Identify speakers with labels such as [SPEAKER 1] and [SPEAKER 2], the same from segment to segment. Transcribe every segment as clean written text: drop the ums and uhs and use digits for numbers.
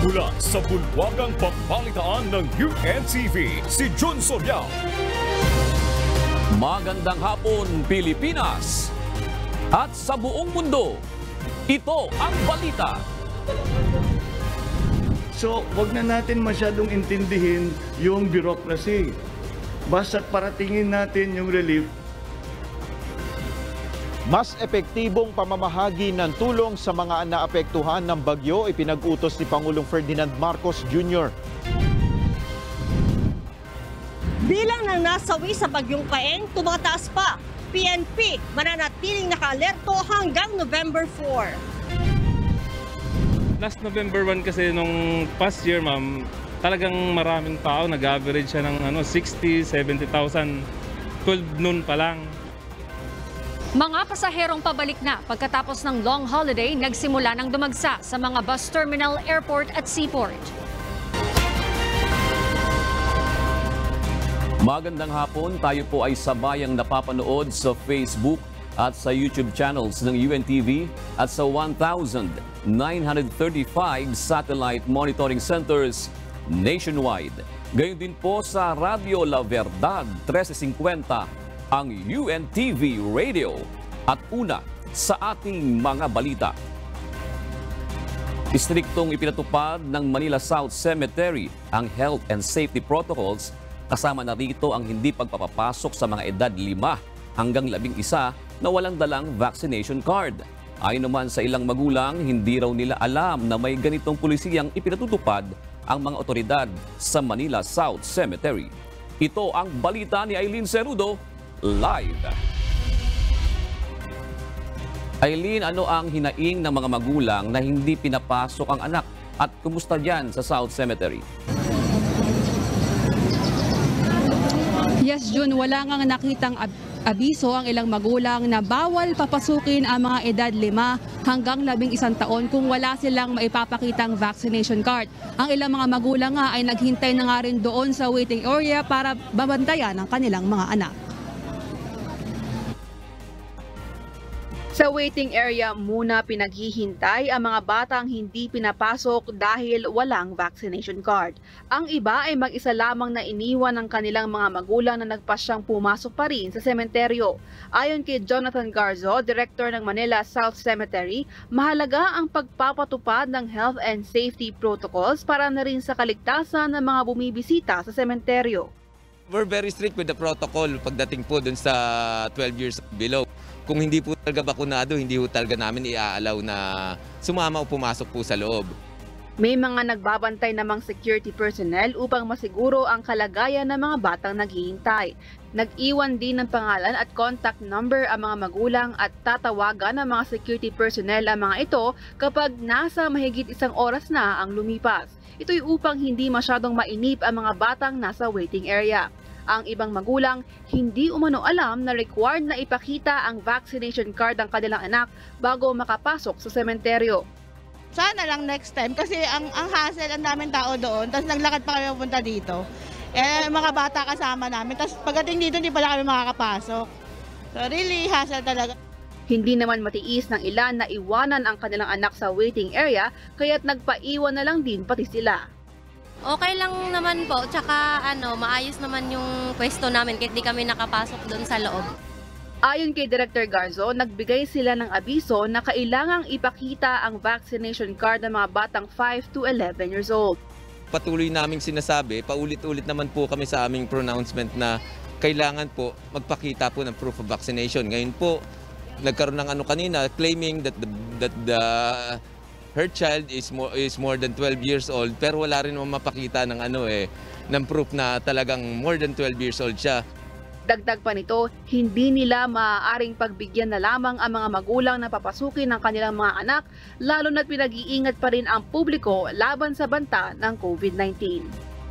[SPEAKER 1] Mula sa bulwagang pambalitaan ng UNTV, si John Soriao.
[SPEAKER 2] Magandang hapon, Pilipinas! At sa buong mundo, ito ang balita.
[SPEAKER 3] So, wag na natin masyadong intindihin yung bureaucracy. Basta't paratingin natin yung relief.
[SPEAKER 4] Mas epektibong pamamahagi ng tulong sa mga naapektuhan ng bagyo ipinag-utos ni Pangulong Ferdinand Marcos Jr.
[SPEAKER 5] Bilang ng nasawi sa bagyong Paeng, tumataas pa. PNP mananatiling naka-alerto hanggang November 4.
[SPEAKER 6] Last November 1 kasi nung past year, ma'am, talagang maraming tao. Nag-average siya ng 60,000, 70,000. 12 noon pa lang.
[SPEAKER 7] Mga pasaherong pabalik na pagkatapos ng long holiday, nagsimula ng dumagsa sa mga bus terminal, airport at seaport.
[SPEAKER 2] Magandang hapon, tayo po ay sabayang napapanood sa Facebook at sa YouTube channels ng UNTV at sa 1,935 satellite monitoring centers nationwide. Gayon din po sa Radio La Verdad 1350, ang UNTV Radio. At una sa ating mga balita. Istriktong ipinatupad ng Manila South Cemetery ang health and safety protocols, kasama na rito ang hindi pagpapapasok sa mga edad 5 hanggang 11 na walang dalang vaccination card. Ayon naman sa ilang magulang, hindi raw nila alam na may ganitong pulisiyang ipinatutupad ang mga otoridad sa Manila South Cemetery. Ito ang balita ni Aileen Cerudo, live. Aileen, ano ang hinaing ng mga magulang na hindi pinapasok ang anak? At kumusta dyan sa South Cemetery?
[SPEAKER 8] Yes, Jun, wala ngang nakitang abiso ang ilang magulang na bawal papasukin ang mga edad 5 hanggang 11 taon kung wala silang maipapakitang vaccination card. Ang ilang mga magulang nga ay naghintay na nga rin doon sa waiting area para babantayan ang kanilang mga anak.
[SPEAKER 9] Sa waiting area muna pinaghihintay ang mga batang hindi pinapasok dahil walang vaccination card. Ang iba ay mag-isa lamang na iniwan ng kanilang mga magulang na nagpasyang pumasok pa rin sa sementeryo. Ayon kay Jonathan Garzo, Director ng Manila South Cemetery, mahalaga ang pagpapatupad ng health and safety protocols para na rin sa kaligtasan ng mga bumibisita sa sementeryo.
[SPEAKER 10] We're very strict with the protocol pagdating po dun sa 12 years below. Kung hindi po talaga bakunado, hindi po talaga namin i-allow na sumama o pumasok po sa loob.
[SPEAKER 9] May mga nagbabantay namang security personnel upang masiguro ang kalagayan ng mga batang naghihintay. Nag-iwan din ng pangalan at contact number ang mga magulang at tatawagan ng mga security personnel ang mga ito kapag nasa mahigit 1 oras na ang lumipas. Ito'y upang hindi masyadong mainip ang mga batang nasa waiting area. Ang ibang magulang hindi umano alam na required na ipakita ang vaccination card ng kanilang anak bago makapasok sa sementeryo.
[SPEAKER 11] Sana lang next time kasi ang hassle, ang daming tao doon, tapos naglakad pa kami pupunta dito. Mga bata kasama namin, tapos pagdating dito hindi pala kami makakapasok. So really hassle talaga.
[SPEAKER 9] Hindi naman matiis ng ilan na iwanan ang kanilang anak sa waiting area, kaya't nagpaiwan na lang din pati sila.
[SPEAKER 12] Okay lang naman po, tsaka maayos naman yung pwesto namin kahit di kami nakapasok doon sa loob.
[SPEAKER 9] Ayon kay Director Garzo, nagbigay sila ng abiso na kailangang ipakita ang vaccination card ng mga batang 5 to 11 years old.
[SPEAKER 10] Patuloy naming sinasabi, paulit-ulit naman po kami sa aming pronouncement na kailangan po magpakita po ng proof of vaccination. Ngayon po, nagkaroon ng kanina claiming that her child is more than 12 years old, pero wala rin naman mapakita ng ng proof na talagang more than 12 years old siya.
[SPEAKER 9] Dagdag pa nito, hindi nila maaaring pagbigyan na lamang ang mga magulang na papasukin ng kanilang mga anak, lalo na't pinag-iingat pa rin ang publiko laban sa banta ng COVID-19.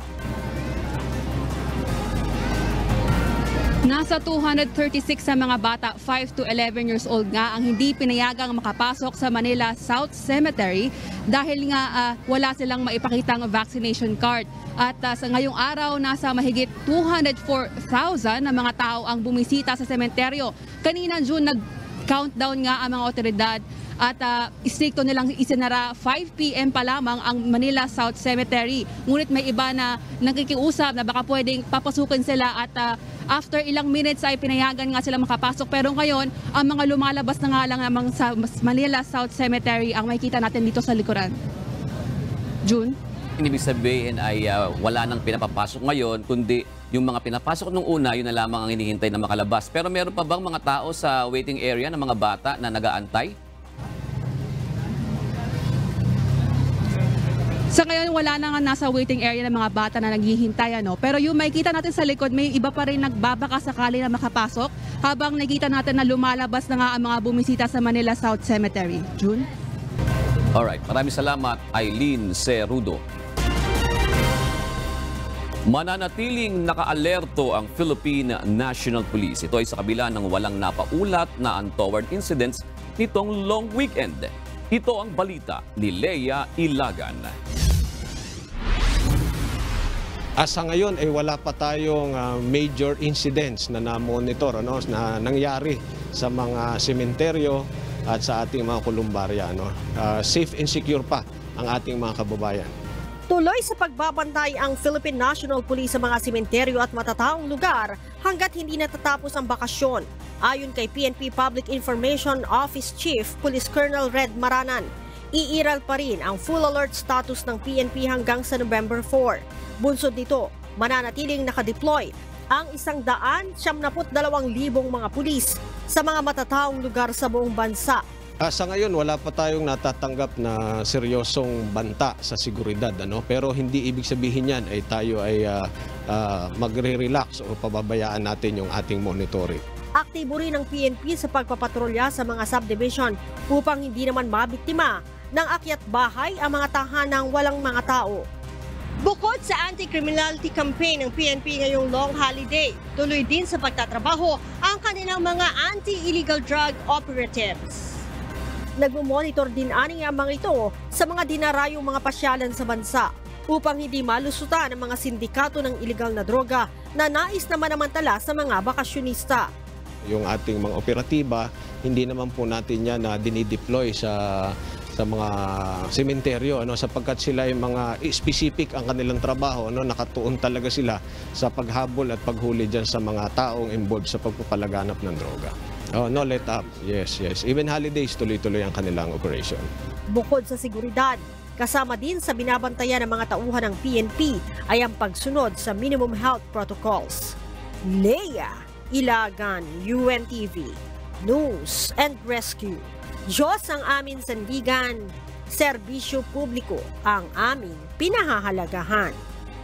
[SPEAKER 8] Nasa 236 sa mga bata 5 to 11 years old nga ang hindi pinayagang makapasok sa Manila South Cemetery dahil nga wala silang maipakitang vaccination card. At sa ngayong araw, nasa mahigit 204,000 na mga tao ang bumisita sa sementeryo. Kanina June, nag-countdown nga ang mga otoridad at istrikto nilang isinara 5 p.m. pa lamang ang Manila South Cemetery. Ngunit may iba na nakikiusap na baka pwedeng papasukin sila at after ilang minutes ay pinayagan nga sila makapasok. Pero ngayon, ang mga lumalabas na nga lang namang sa Manila South Cemetery ang makikita natin dito sa likuran. June?
[SPEAKER 2] Ibig sabihin ay wala nang pinapapasok ngayon, kundi yung mga pinapasok nung una, yun na lamang ang hinihintay na makalabas. Pero meron pa bang mga tao sa waiting area ng mga bata na nag-aantay?
[SPEAKER 8] Sa ngayon, wala na nga nasa waiting area ng mga bata na naghihintay. Pero yung makikita natin sa likod, may iba pa rin nagbabaka sakali na makapasok habang nakikita natin na lumalabas na nga ang mga bumisita sa Manila South Cemetery. June?
[SPEAKER 2] Alright, maraming salamat, Eileen Cerudo. Mananatiling naka-alerto ang Philippine National Police. Ito ay sa kabila ng walang napaulat na untoward incidents nitong long weekend. Ito ang balita ni Leia Ilagan.
[SPEAKER 13] Sa ngayon ay wala pa tayong major incidents na na-monitor na nangyari sa mga sementeryo at sa ating mga kolumbarya. Safe and secure pa ang ating mga kababayan.
[SPEAKER 5] Tuloy sa pagbabantay ang Philippine National Police sa mga sementeryo at matataong lugar hanggat hindi natatapos ang bakasyon. Ayon kay PNP Public Information Office Chief Police Colonel Red Maranan, iiral pa rin ang full alert status ng PNP hanggang sa November 4. Bunsod nito, mananatiling nakadeploy ang 172,000 mga pulis sa mga matataong lugar sa buong bansa.
[SPEAKER 13] Sa ngayon, wala pa tayong natatanggap na seryosong banta sa seguridad. Pero hindi ibig sabihin yan ay tayo ay magre-relax o pababayaan natin yung ating monitoring.
[SPEAKER 5] Aktibo rin ang PNP sa pagpapatrolya sa mga subdivision upang hindi naman mabiktima ng akyat bahay ang mga tahanang walang mga tao. Bukod sa anti-criminality campaign ng PNP ngayong long holiday, tuloy din sa pagtatrabaho ang kanilang mga anti-illegal drug operatives. Nagmumonitor din ani ang mga ito sa mga dinarayong mga pasyalan sa bansa upang hindi malusutan ang mga sindikato ng iligal na droga na nais na manamantala sa mga bakasyonista.
[SPEAKER 13] Yung ating mga operatiba, hindi naman po natin yan na dinideploy sa mga sementeryo sapagkat sila ay mga specific ang kanilang trabaho, nakatuon talaga sila sa paghabol at paghuli dyan sa mga taong involved sa pagpapalaganap ng droga. No let up. Yes. Even holidays, tuloy-tuloy ang kanilang operation.
[SPEAKER 5] Bukod sa seguridad, kasama din sa binabantayan ng mga tauhan ng PNP ay ang pagsunod sa minimum health protocols. Leia Ilagan, UNTV, News and Rescue. Diyos ang aming sandigan, serbisyo publiko ang aming pinahahalagahan.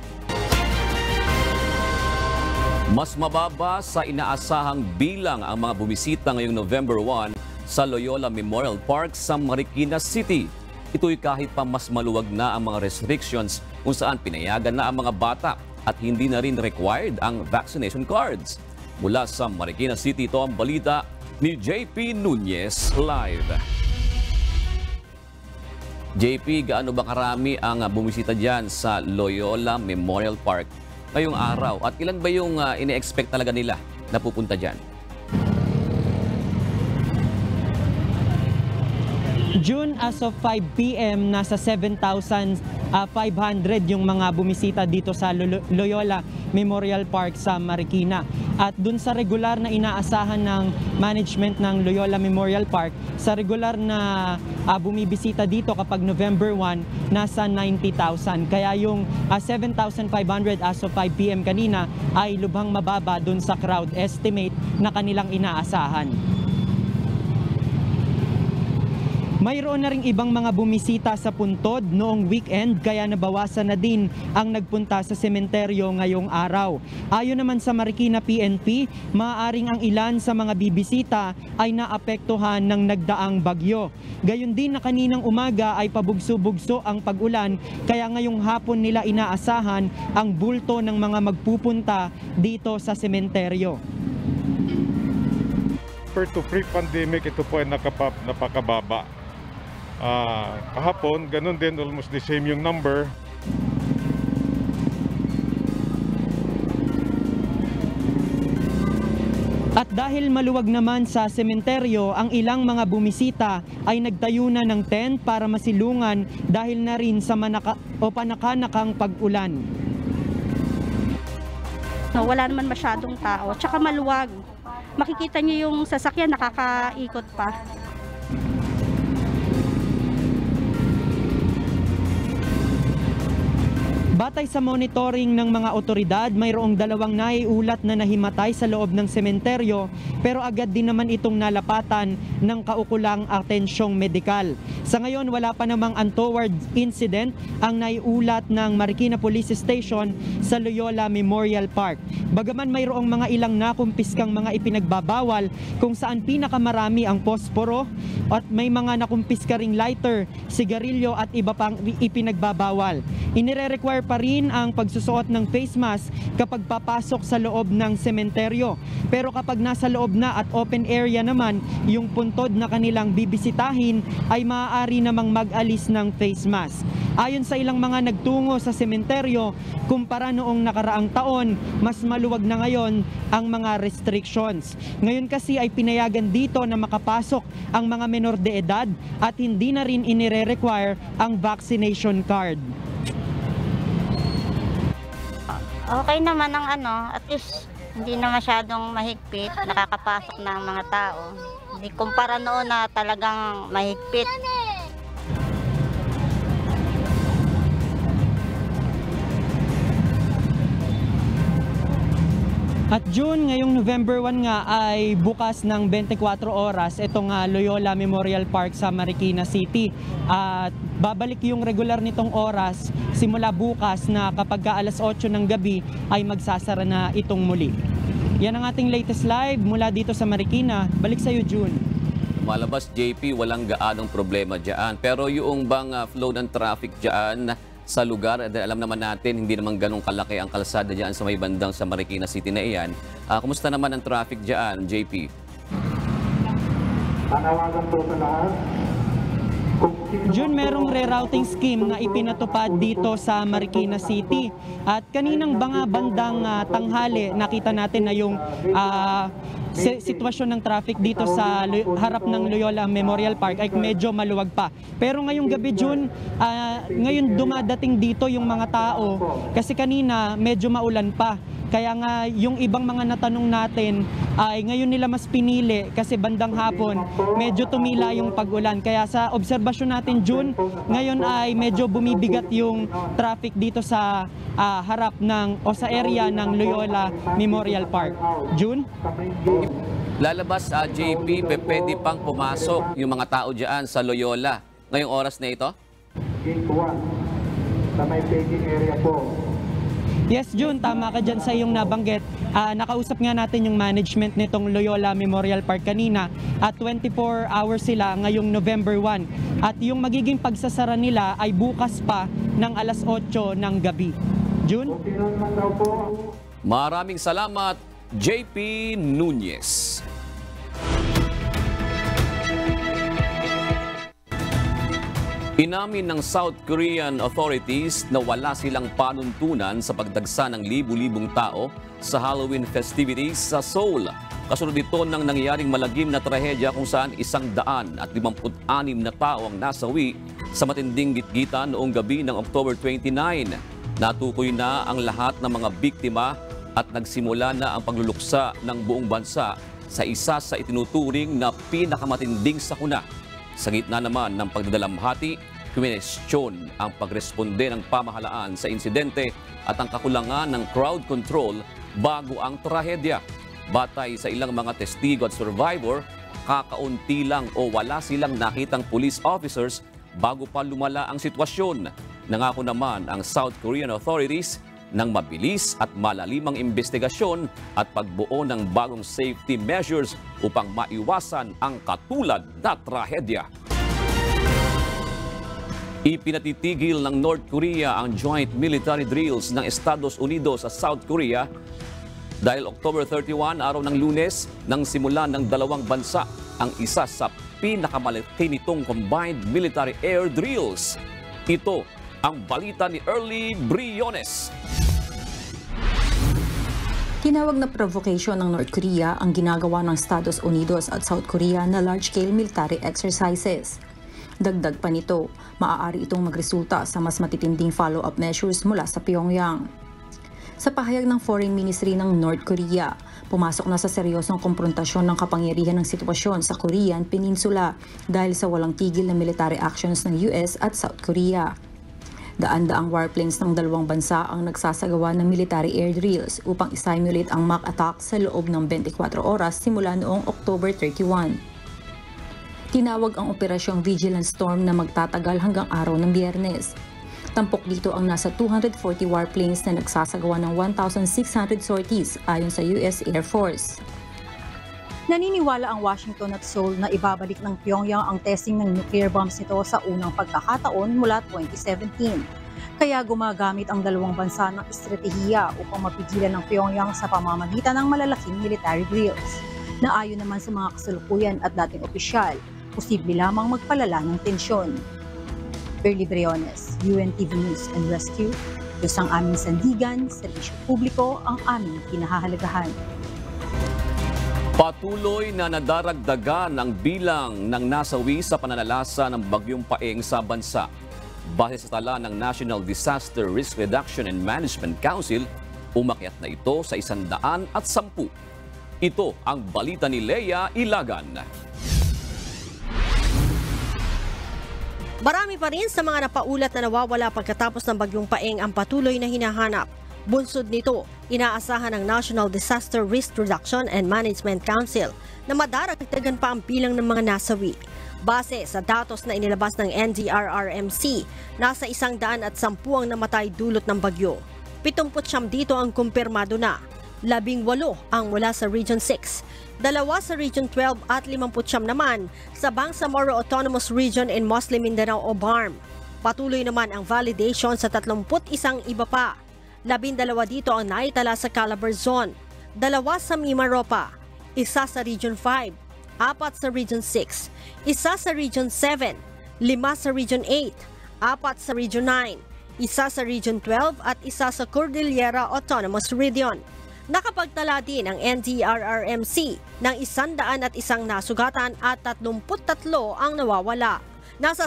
[SPEAKER 2] Mas mababa sa inaasahang bilang ang mga bumisita ngayong November 1 sa Loyola Memorial Park sa Marikina City. Ito'y kahit pa mas maluwag na ang mga restrictions kung saan pinayagan na ang mga bata at hindi na rin required ang vaccination cards. Mula sa Marikina City, ito ang balita ni JP Nunez live. JP, gaano ba karami ang bumisita dyan sa Loyola Memorial Park ngayong araw? At ilan ba yung ine-expect talaga nila na pupunta dyan?
[SPEAKER 14] June, as of 5 p.m., nasa 7,500 yung mga bumisita dito sa Loyola Memorial Park sa Marikina. At dun sa regular na inaasahan ng management ng Loyola Memorial Park, sa regular na bumibisita dito kapag November 1, nasa 90,000. Kaya yung 7,500 as of 5 p.m. kanina ay lubhang mababa dun sa crowd estimate na kanilang inaasahan. Mayroon na ring ibang mga bumisita sa Puntod noong weekend kaya nabawasan na din ang nagpunta sa sementeryo ngayong araw. Ayon naman sa Marikina PNP, maaaring ang ilan sa mga bibisita ay naapektuhan ng nagdaang bagyo. Gayon din na kaninang umaga ay pabugso-bugso ang pag-ulan kaya ngayong hapon nila inaasahan ang bulto ng mga magpupunta dito sa sementeryo.
[SPEAKER 15] Compared to pre-pandemic, ito po ay napakababa. Kahapon, ganun din, almost the same yung number.
[SPEAKER 14] At dahil Dahil maluwag naman sa sementeryo, ang ilang mga bumisita ay nagtayo na ng tent para masilungan dahil na rin sa panakanakang pag-ulan.
[SPEAKER 16] No, wala naman masyadong tao, tsaka maluwag. Makikita niyo yung sasakyan nakakaikot pa.
[SPEAKER 14] Batay sa monitoring ng mga otoridad, mayroong 2 naiulat na nahimatay sa loob ng sementeryo pero agad din naman itong nalapatan ng kaukulang atensyong medikal. Sa ngayon, wala pa namang untoward incident ang naiulat ng Marikina Police Station sa Loyola Memorial Park. Bagaman mayroong mga ilang nakumpiskang mga ipinagbabawal kung saan pinakamarami ang posporo at may mga nakumpiska ring lighter, sigarilyo at iba pang ipinagbabawal. Inire-require pa rin ang pagsusuot ng face mask kapag papasok sa loob ng sementeryo. Pero kapag nasa loob na at open area naman, yung puntod na kanilang bibisitahin ay maaari namang mag-alis ng face mask. Ayon sa ilang mga nagtungo sa sementeryo, kumpara noong nakaraang taon, mas maluwag na ngayon ang mga restrictions. Ngayon kasi ay pinayagan dito na makapasok ang mga menor de edad at hindi na rin inire-require ang vaccination card.
[SPEAKER 17] Okay naman ang at least hindi na masyadong mahigpit, nakakapasok na ang mga tao. Hindi kumpara noon na talagang mahigpit.
[SPEAKER 14] At June, ngayong November 1 nga ay bukas ng 24 oras itong Loyola Memorial Park sa Marikina City. At babalik yung regular nitong oras simula bukas na kapag alas 8 ng gabi ay magsasara na itong muli. Yan ang ating latest live mula dito sa Marikina. Balik sa iyo, June.
[SPEAKER 2] Malabas, JP, walang gaanong problema dyan. Pero yung bang flow ng traffic dyan sa lugar, alam naman natin, hindi naman ganun kalaki ang kalsada dyan sa may bandang sa Marikina City na iyan. Kumusta naman ang traffic dyan, JP?
[SPEAKER 18] Panawagan po sa lahat.
[SPEAKER 14] June, merong rerouting scheme na ipinatupad dito sa Marikina City. At kaninang bandang tanghali, nakita natin na yung sitwasyon ng traffic dito sa harap ng Loyola Memorial Park ay medyo maluwag pa. Pero ngayong gabi, June, ngayon dumadating dito yung mga tao kasi kanina medyo maulan pa. Kaya nga yung ibang mga natanong natin ay ngayon nila mas pinili kasi bandang hapon medyo tumila yung pag-ulan. Kaya sa obserbasyon natin, June, ngayon ay medyo bumibigat yung traffic dito sa harap ng o sa area ng Loyola Memorial Park. June?
[SPEAKER 2] Lalabas, JP, pwede pang pumasok yung mga tao dyan sa Loyola ngayong oras na ito?
[SPEAKER 18] Gate 1 sa may staging area po.
[SPEAKER 14] Yes, June, tama ka dyan sa iyong nabanggit. Nakausap nga natin yung management nitong Loyola Memorial Park kanina at 24 hours sila ngayong November 1. At yung magiging pagsasara nila ay bukas pa ng alas 8 ng gabi. June?
[SPEAKER 2] Maraming salamat, JP Nunez. Inamin ng South Korean authorities na wala silang panuntunan sa pagdagsa ng libu-libong tao sa Halloween festivities sa Seoul. Kasunod ito ng nangyaring malagim na trahedya kung saan 156 na tao ang nasawi sa matinding gitgitan noong gabi ng October 29. Natukoy na ang lahat ng mga biktima at nagsimula na ang pagluluksa ng buong bansa sa isa sa itinuturing na pinakamatinding sakuna. Sa gitna naman ng pagdadalamhati, kwinestyon ang pagresponde ng pamahalaan sa insidente at ang kakulangan ng crowd control bago ang trahedya. Batay sa ilang mga testigo at survivor, kakaunti lang o wala silang nakitang police officers bago pa lumala ang sitwasyon. Nangako naman ang South Korean authorities ng mabilis at malalimang investigasyon at pagbuo ng bagong safety measures upang maiwasan ang katulad na trahedya. Ipinatitigil ng North Korea ang joint military drills ng Estados Unidos sa South Korea dahil October 31, araw ng Lunes, nang simulan ng dalawang bansa ang isa sa pinakamalaki nitong combined military air drills. Ito ang balita ni Early Briones.
[SPEAKER 19] Tinawag na provocation ng North Korea ang ginagawa ng Estados Unidos at South Korea na large-scale military exercises. Dagdag pa nito, maaari itong magresulta sa mas matitinding follow-up measures mula sa Pyongyang. Sa pahayag ng Foreign Ministry ng North Korea, pumasok na sa seryosong komprontasyon ng kapangyarihan ng sitwasyon sa Korean Peninsula dahil sa walang tigil na military actions ng US at South Korea. Daan-daang warplanes ng dalawang bansa ang nagsasagawa ng military air drills upang isimulate ang mock attack sa loob ng 24 oras simula noong October 31. Tinawag ang Operasyong Vigilant Storm na magtatagal hanggang araw ng Biyernes. Tampok dito ang nasa 240 warplanes na nagsasagawa ng 1,600 sorties ayon sa US Air Force.
[SPEAKER 5] Naniniwala ang Washington at Seoul na ibabalik ng Pyongyang ang testing ng nuclear bombs nito sa unang pagkakataon mula 2017. Kaya gumagamit ang dalawang bansa ng estratehiya upang mapigilan ng Pyongyang sa pamamagitan ng malalaking military drills. Na ayon naman sa mga kasalukuyan at dating opisyal, posible lamang magpalala ng tensyon. Berly Briones, UNTV News and Rescue. Diyos ang aming sandigan, serbisyo publiko ang aming kinahahalagahan.
[SPEAKER 2] Patuloy na nadaragdagan ang bilang ng nasawi sa pananalasa ng Bagyong Paeng sa bansa. Base sa tala ng National Disaster Risk Reduction and Management Council, umakyat na ito sa 110. Ito ang balita ni Leia Ilagan.
[SPEAKER 5] Marami pa rin sa mga napaulat na nawawala pagkatapos ng Bagyong Paeng ang patuloy na hinahanap. Bunsod nito, inaasahan ng National Disaster Risk Reduction and Management Council na madaragdagan pa ang bilang ng mga nasawi. Base sa datos na inilabas ng NDRRMC, nasa 110 ang namatay dulot ng bagyo. 79 dito ang kumpirmado na. 18 ang mula sa Region 6, 2 sa Region 12 at 59 naman sa Bangsamoro Autonomous Region in Muslim Mindanao o BARM. Patuloy naman ang validation sa 31 iba pa. 12 dito ang naitala sa Calabar Zone, 2 sa Mimaropa, 1 sa Region 5, 4 sa Region 6, 1 sa Region 7, 5 sa Region 8, 4 sa Region 9, 1 sa Region 12 at 1 sa Cordillera Autonomous Region. Nakapagtala din ang NDRRMC ng 101 nasugatan at 33 ang nawawala. Nasa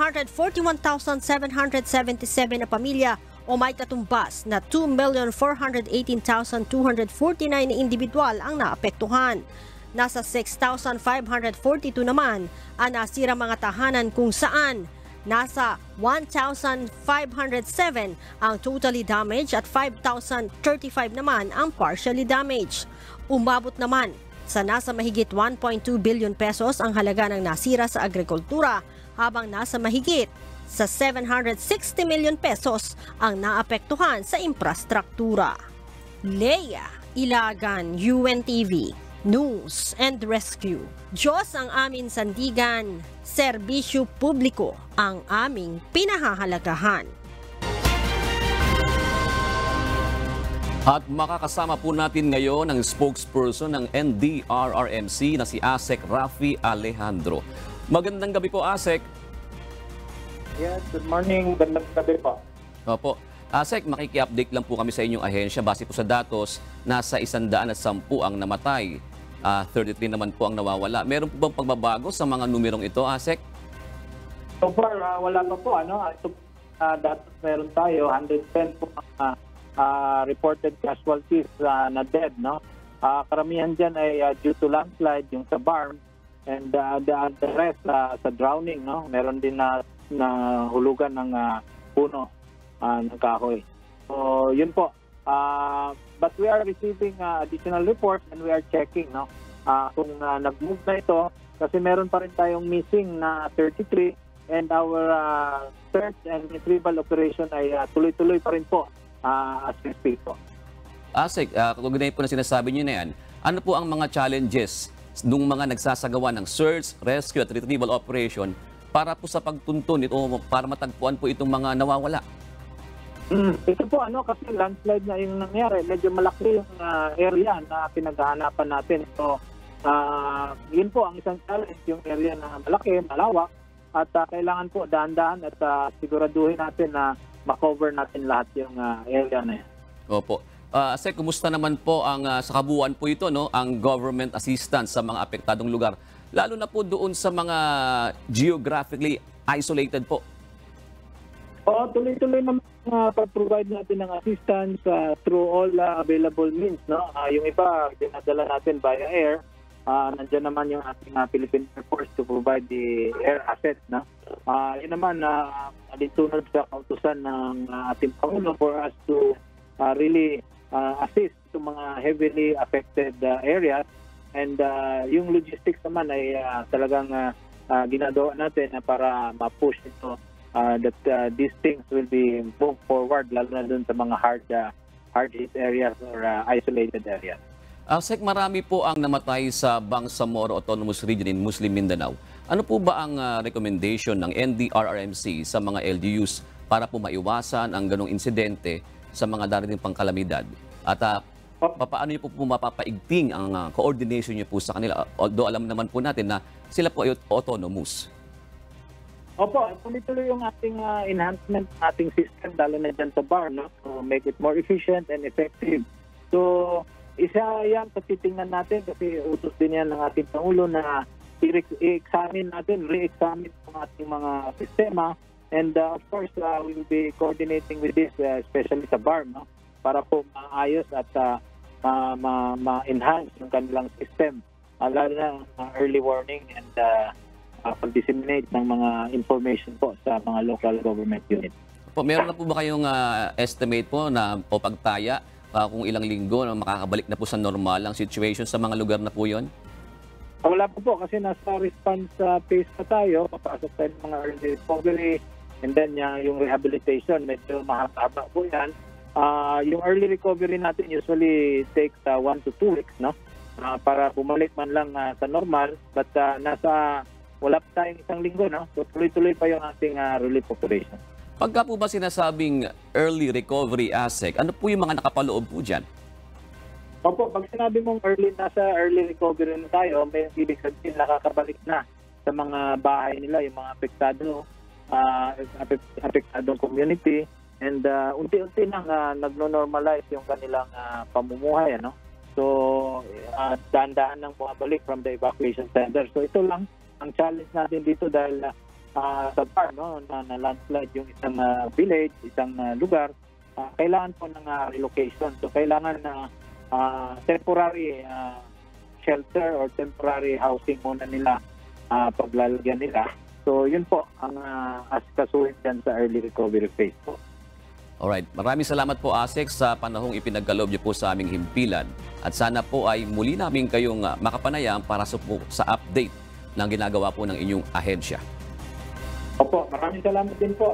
[SPEAKER 5] 741,777 na pamilya o may katumbas na 2,418,249 na individual ang naapektuhan. Nasa 6,542 naman ang nasira mga tahanan kung saan nasa 1,507 ang totally damaged at 5,035 naman ang partially damaged. Umabot naman sa nasa mahigit 1.2 billion pesos ang halaga ng nasira sa agrikultura habang nasa mahigit sa 760 million pesos ang naapektuhan sa infrastruktura. Leia Ilagan, UNTV News and Rescue. Diyos ang aming sandigan, serbisyo publiko ang aming pinahahalagahan.
[SPEAKER 2] At makakasama po natin ngayon ang spokesperson ng NDRRMC na si ASEC Rafi Alejandro. Magandang gabi po, ASEC.
[SPEAKER 18] Yes, good morning. Magandang gabi po.
[SPEAKER 2] Opo. ASEC, makiki-update lang po kami sa inyong ahensya. Base po sa datos, nasa 110 ang namatay. 33 naman po ang nawawala. Meron po bang pagbabago sa mga numerong ito, ASEC?
[SPEAKER 18] So far, wala pa po. Ito, datos meron tayo, 110 po reported casualties na dead. Karamihan dyan ay due to landslide, yung sa BARM, and the rest sa drowning. Meron din na hulugan ng puno ng kahoy. So, yun po. But we are receiving additional reports and we are checking kung nag-move na ito kasi meron pa rin tayong missing na 33 and our search and retrieval operation ay tuloy-tuloy pa rin po as we speak po.
[SPEAKER 2] ASEC, kagugnay po na sinasabi niyo na yan, ano po ang mga challenges nung mga nagsasagawa ng search, rescue at retrieval operation para po sa pagtuntun ito, para matagpuan po itong mga nawawala?
[SPEAKER 18] Ito po kasi landslide na yung nangyari. Medyo malaki yung area na pinaghahanapan natin. So, yun po ang isang challenge, yung area na malaki, malawak. At kailangan po dahan-dahan at siguraduhin natin na makover natin lahat yung area na yan.
[SPEAKER 2] Opo. Sek, kumusta naman po ang sa kabuuan po ito, no, ang government assistance sa mga apektadong lugar, lalo na po doon sa mga geographically isolated po?
[SPEAKER 18] Tuloy-tuloy naman pag-provide natin ng assistance through all available means, no? Yung iba dinadala natin via air. Nandiyan naman yung ating Philippine Air Force to provide the air assets, no? Yun naman alintunod sa kautusan ng ating Pangulo for us to really assist to mga heavily affected areas, and yung logistics naman ay talagang ginagawa natin para ma-push ito that these things will be moved forward, lalo na dun sa mga hard hit areas or isolated areas.
[SPEAKER 2] Sek, marami po ang namatay sa Bangsamoro Autonomous Region in Muslim Mindanao. Ano po ba ang recommendation ng NDRRMC sa mga LGUs para po maiwasan ang ganong insidente sa mga darating pang kalamidad? At paano niyo po mapapaigting ang coordination niyo po sa kanila? Although alam naman po natin na sila po ay autonomous.
[SPEAKER 18] Opo, tuloy-tuloy yung ating enhancement, ating system, lalo na dyan sa BAR, no? To make it more efficient and effective. So, isa yan sa titingnan natin kasi utos din yan ng ating Pangulo na i-examine natin, re-examine ang ating mga sistema. And of course, we will be coordinating with this, especially sa BAR, no? Para po maayos at ma-enhance yung kanilang system. Lalo na early warning and pag-disseminate ng mga information po sa mga local government units.
[SPEAKER 2] Po, meron na po ba kayong estimate po na o pagtaya kung ilang linggo na makakabalik na po sa normal ang situation sa mga lugar na po yon?
[SPEAKER 18] Wala po kasi nasa response phase pa tayo. Papasok tayo ng mga early recovery and then yung rehabilitation, medyo mahaba po yan. Yung early recovery natin usually takes 1 to 2 weeks, no? Para bumalik man lang sa normal, but wala pa tayong isang linggo, no? So tuloy-tuloy pa yung ating relief operation.
[SPEAKER 2] Pagka po ba sinasabing early recovery, ASEC, ano po yung mga nakapaloob po dyan?
[SPEAKER 18] Opo, pag sinabi mong nasa early recovery na tayo, may ibig sabihin nakakabalik na sa mga bahay nila, yung mga apektadong community, and unti-unti nang nagno-normalize yung kanilang pamumuhay, ano? So, dahan-dahan nang bumabalik from the evacuation center. So, ito lang ang challenge natin dito dahil sa BAR, no, na landslide yung isang village, isang lugar, kailangan po ng relocation. So, kailangan na temporary shelter or temporary housing muna nila paglalagyan nila. So, yun po ang asikasuhin dyan sa early recovery phase po.
[SPEAKER 2] Alright, maraming salamat po, ASEC, sa panahong ipinagkaloob niyo po sa aming himpilan. At sana po ay muli namin kayong makapanayam para sa update ng ginagawa po ng inyong ahensya.
[SPEAKER 18] Opo, maraming salamat din po.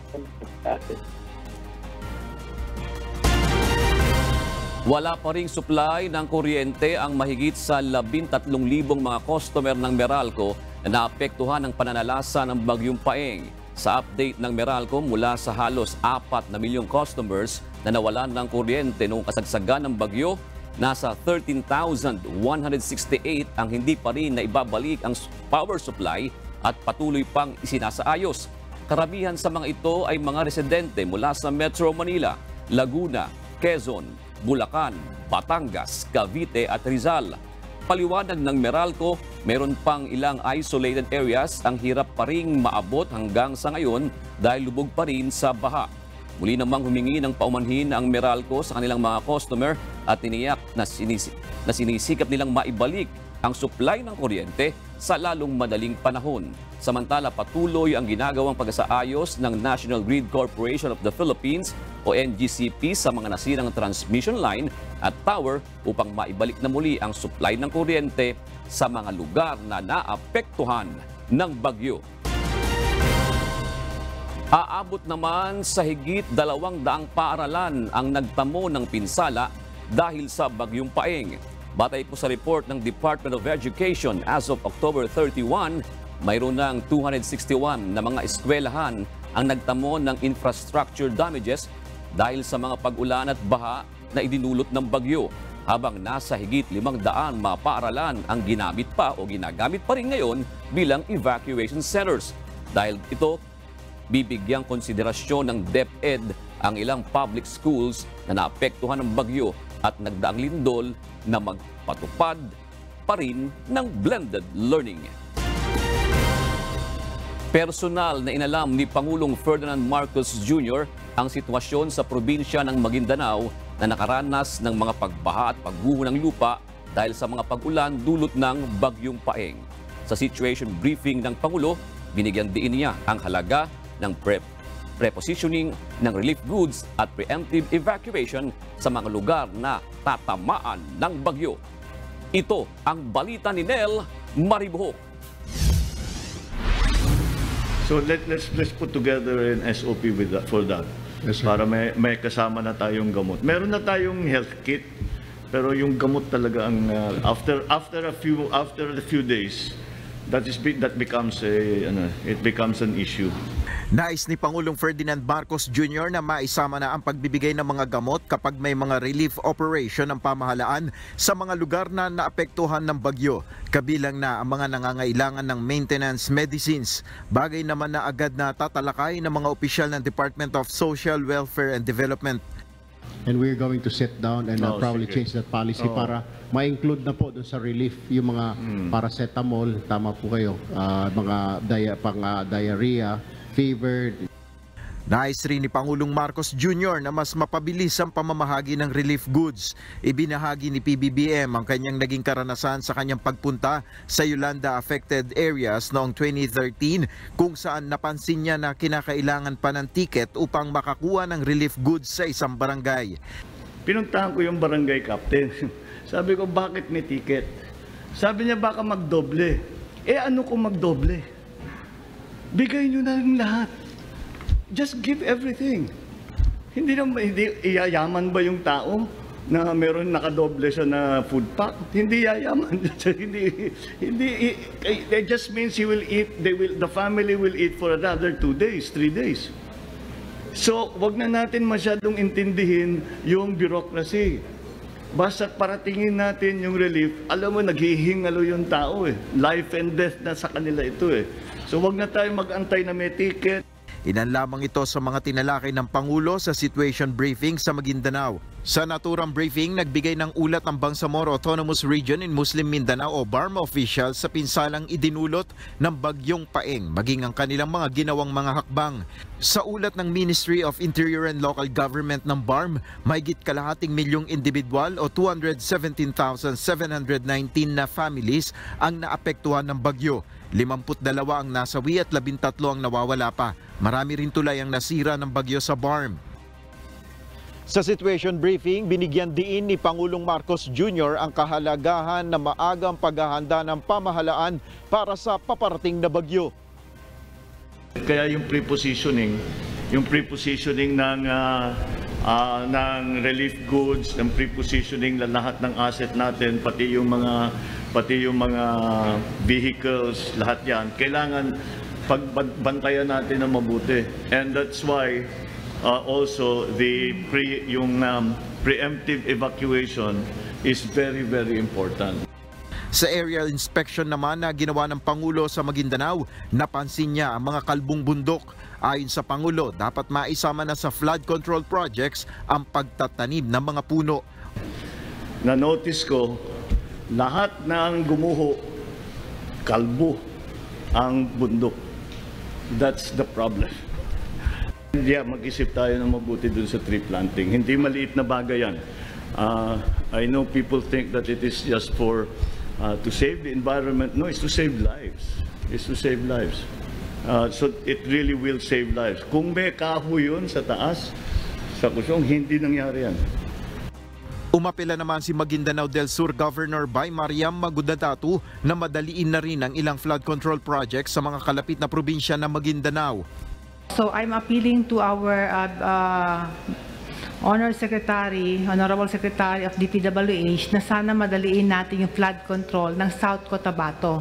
[SPEAKER 2] Wala pa ring supply ng kuryente ang mahigit sa 13,000 mga customer ng Meralco na naapektuhan ng pananalasa ng Bagyong Paeng. Sa update ng Meralco, mula sa halos 4 na milyong customers na nawalan ng kuryente noong kasagsagan ng bagyo, nasa 13,168 ang hindi pa rin na ibabalik ang power supply at patuloy pang isinasaayos. Karamihan sa mga ito ay mga residente mula sa Metro Manila, Laguna, Quezon, Bulacan, Batangas, Cavite at Rizal. Paliwanag ng Meralco, meron pang ilang isolated areas ang hirap pa ring maabot hanggang sa ngayon dahil lubog pa rin sa baha. Muli namang humingi ng paumanhin ang Meralco sa kanilang mga customer at tiniyak na sinisikap nilang maibalik ang supply ng kuryente sa lalong madaling panahon. Samantala, patuloy ang ginagawang pag-aayos ng National Grid Corporation of the Philippines o NGCP sa mga nasirang transmission line at tower upang maibalik na muli ang supply ng kuryente sa mga lugar na naapektuhan ng bagyo. Aabot naman sa higit 200 paaralan ang nagtamo ng pinsala dahil sa Bagyong Paeng. Batay po sa report ng Department of Education, as of October 31, mayroon ng 261 na mga eskwelahan ang nagtamo ng infrastructure damages dahil sa mga pag-ulan at baha na idinulot ng bagyo, habang nasa higit 500 mga paaralan ang ginagamit pa rin ngayon bilang evacuation centers. Dahil ito, bibigyang konsiderasyon ng DepEd ang ilang public schools na naapektuhan ng bagyo at nagdaang lindol na magpatupad pa rin ng blended learning. Personal na inalam ni Pangulong Ferdinand Marcos Jr. ang sitwasyon sa probinsya ng Maguindanao na nakaranas ng mga pagbaha at pagguho ng lupa dahil sa mga pag-ulan dulot ng Bagyong Paeng. Sa situation briefing ng Pangulo, binigyan diin niya ang halaga ng prepositioning ng relief goods at preemptive evacuation sa mga lugar na tatamaan ng bagyo. Ito ang balita ni Nel Maribuhok.
[SPEAKER 3] So let's put together an SOP for that. Yes, para may kasama na tayong gamot. Meron na tayong health kit, pero yung gamot talaga ang after a few days that becomes an issue.
[SPEAKER 4] Nais ni Pangulong Ferdinand Marcos Jr. na maisama na ang pagbibigay ng mga gamot kapag may mga relief operation ng pamahalaan sa mga lugar na naapektuhan ng bagyo, kabilang na ang mga nangangailangan ng maintenance medicines, bagay naman na agad na tatalakay ng mga opisyal ng Department of Social Welfare and Development.
[SPEAKER 20] And we're going to sit down and probably change that policy para ma-include na po doon sa relief yung mga paracetamol, tama po kayo, mga diarrhea, fever.
[SPEAKER 4] Nais rin ni Pangulong Marcos Jr. na mas mapabilis ang pamamahagi ng relief goods. Ibinahagi ni PBBM ang kanyang naging karanasan sa kanyang pagpunta sa Yolanda-affected areas noong 2013 kung saan napansin niya na kinakailangan pa ng ticket upang makakuha ng relief goods sa isang barangay.
[SPEAKER 3] Pinuntahan ko yung barangay captain. Sabi ko, bakit may ticket? Sabi niya, baka magdoble. Ano kung magdoble? Bigay nyo na lang lahat. Just give everything. Hindi iyayaman ba yung tao na meron nakadoble siya na food pack? Hindi yayaman. It just means he will eat, the family will eat for another 2 days, 3 days. So, wag na natin masyadong intindihin yung bureaucracy. Basta paratingin natin yung relief, alam mo, naghihingalo yung tao eh. Life and death na sa kanila ito eh. So wag na tayo mag-antay na may ticket.
[SPEAKER 4] Ilan lamang ito sa mga tinalakay ng Pangulo sa situation briefing sa Maguindanao. Sa naturang briefing, nagbigay ng ulat ang Bangsamoro Autonomous Region in Muslim Mindanao o BARM officials sa pinsalang idinulot ng Bagyong Paeng, maging ang kanilang mga ginawang mga hakbang. Sa ulat ng Ministry of Interior and Local Government ng BARM, mahigit kalahating milyong individual o 217,719 na families ang naapektuhan ng bagyo. 52 ang nasawi at 13 ang nawawala pa. Marami rin tulay ang nasira ng bagyo sa BARM. Sa situation briefing, binigyan diin ni Pangulong Marcos Jr. ang kahalagahan na maagang paghahanda ng pamahalaan para sa paparating na bagyo.
[SPEAKER 3] Kaya yung prepositioning ng relief goods, ng prepositioning ng lahat ng asset natin, pati yung mga vehicles, lahat yan, kailangan pagbantayan natin na mabuti. And that's why also the preemptive evacuation is very, very important.
[SPEAKER 4] Sa aerial inspection naman na ginawa ng Pangulo sa Maguindanao, napansin niya ang mga kalbong bundok. Ayon sa Pangulo, dapat maisama na sa flood control projects ang pagtatanim ng mga puno.
[SPEAKER 3] Na-notice ko, lahat ng gumuho, kalbo ang bundok. That's the problem. Yeah, mag-isip tayo ng mabuti dun sa tree planting. Hindi maliit na bagay yan. I know people think that it is just for to save the environment. No, it's to save lives. It's to save lives. So it really will save lives. Kung may kahoy yun sa taas, sa kusong, hindi nangyari yan.
[SPEAKER 4] Umapela naman si Maguindanao del Sur Governor Bay Mariam Magudadatu na madaliin na rin ang ilang flood control projects sa mga kalapit na probinsya ng Maguindanao.
[SPEAKER 21] So I'm appealing to our Honorable Secretary of DPWH na sana madaliin natin yung flood control ng South Cotabato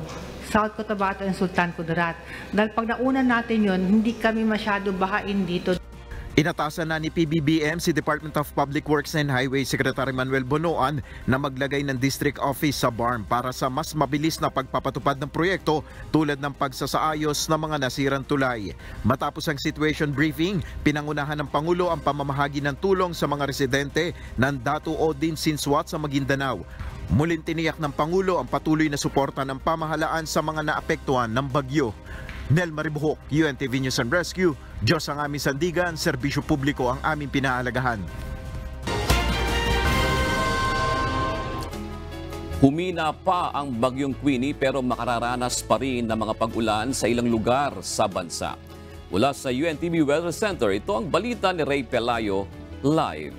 [SPEAKER 21] and Sultan Kudarat. Dahil pag naunan natin yun, hindi kami masyado bahain dito.
[SPEAKER 4] Inatasan na ni PBBM si Department of Public Works and Highway Secretary Manuel Bonoan na maglagay ng district office sa BARM para sa mas mabilis na pagpapatupad ng proyekto tulad ng pagsasaayos ng mga nasirang tulay. Matapos ang situation briefing, pinangunahan ng Pangulo ang pamamahagi ng tulong sa mga residente ng Datu Odin Sinswat sa Maguindanao. Muling tiniyak ng Pangulo ang patuloy na suporta ng pamahalaan sa mga naapektuhan ng bagyo. Nel Maribuhok, UNTV News and Rescue. Diyos ang aming sandigan, serbisyo publiko ang aming pinahalagahan.
[SPEAKER 2] Humina pa ang bagyong Queenie pero makararanas pa rin ng mga pag-ulan sa ilang lugar sa bansa. Mula sa UNTV Weather Center, ito ang balita ni Ray Pelayo live.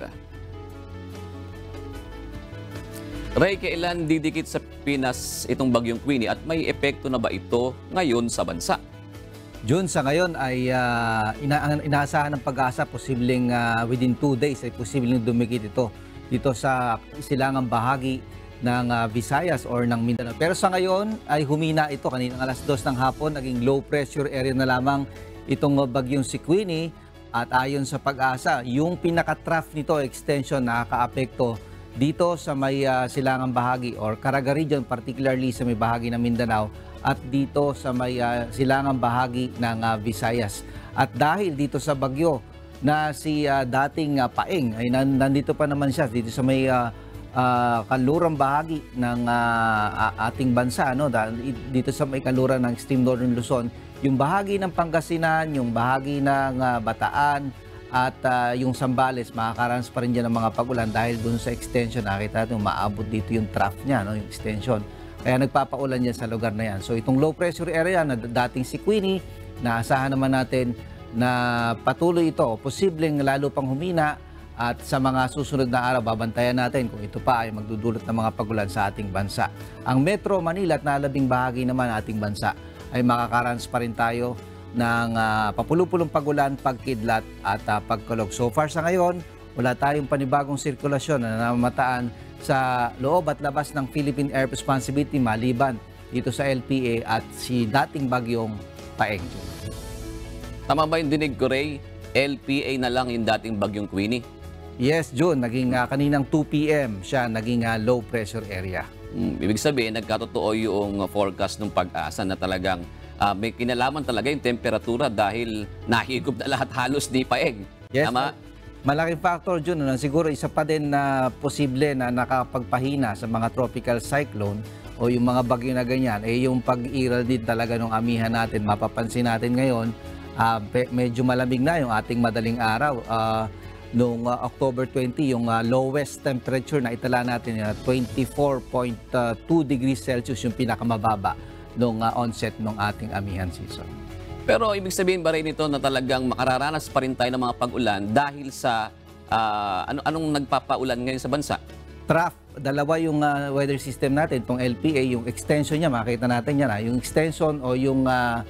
[SPEAKER 2] Ray, kailan didikit sa Pinas itong bagyong Queenie at may epekto na ba ito ngayon sa bansa?
[SPEAKER 1] June, sa ngayon ay inaasahan ng pag-asa posibleng within 2 days ay posibleng dumikit ito dito sa silangang bahagi ng Visayas or ng Mindanao. Pero sa ngayon ay humina ito. Kaninang alas 2 ng hapon, naging low pressure area na lamang itong bagyong si Queenie at ayon sa pag-asa, yung pinaka-trough nito extension nakakaapekto dito sa may silangang bahagi or Caraga region, particularly sa may bahagi ng Mindanao at dito sa may silangang bahagi ng Visayas. At dahil dito sa bagyo na si dating Paeng, ay nandito pa naman siya dito sa may kanlurang bahagi ng ating bansa, no? Dito sa may kanluran ng extreme northern Luzon, yung bahagi ng Pangasinan, yung bahagi ng Bataan, at yung Zambales, makakaranas pa rin dyan ng mga pag-ulan dahil dun sa extension, nakita natin, maabot dito yung trough niya, no? Yung extension. Kaya nagpapaulan yan sa lugar na yan. So itong low pressure area na dating si Queenie, naasahan naman natin na patuloy ito, posibleng lalo pang humina at sa mga susunod na araw, babantayan natin kung ito pa ay magdudulot ng mga pag-ulan sa ating bansa. Ang Metro Manila at nalabing bahagi naman ng ating bansa ay makakaranas pa rin tayo ng papulupulong pag-ulan, pagkidlat at pagkulog. So far sa ngayon, wala tayong panibagong sirkulasyon na namamataan sa loob at labas ng Philippine Air Responsibility maliban dito sa LPA at si dating bagyong Paeng.
[SPEAKER 2] Tama ba yung dinig ko, Ray? LPA na lang yung dating bagyong Queenie?
[SPEAKER 1] Yes, June. Naging kaninang 2 p.m. siya naging low pressure area.
[SPEAKER 2] Ibig sabihin, nagkatotoo yung forecast ng pag-asa na talagang may kinalaman talaga yung temperatura dahil nahigop na lahat halos ni Paeng.
[SPEAKER 1] Yes,
[SPEAKER 2] tama?
[SPEAKER 1] Malaking factor, June. Siguro isa pa din na posible na nakapagpahina sa mga tropical cyclone o yung mga bagyo na ganyan, yung pag-iral din talaga ng amihan natin. Mapapansin natin ngayon, medyo malamig na yung ating madaling araw. Noong October 20, yung lowest temperature na itala natin, 24.2 degrees Celsius yung pinakamababa noong onset ng ating amihan season.
[SPEAKER 2] Pero ibig sabihin ba rin ito na talagang makararanas pa rin tayo ng mga pag-ulan dahil sa anong nagpapaulan ngayon sa bansa?
[SPEAKER 1] Trough, dalawa yung weather system natin, itong LPA, yung extension niya, makita natin yan, yung extension o yung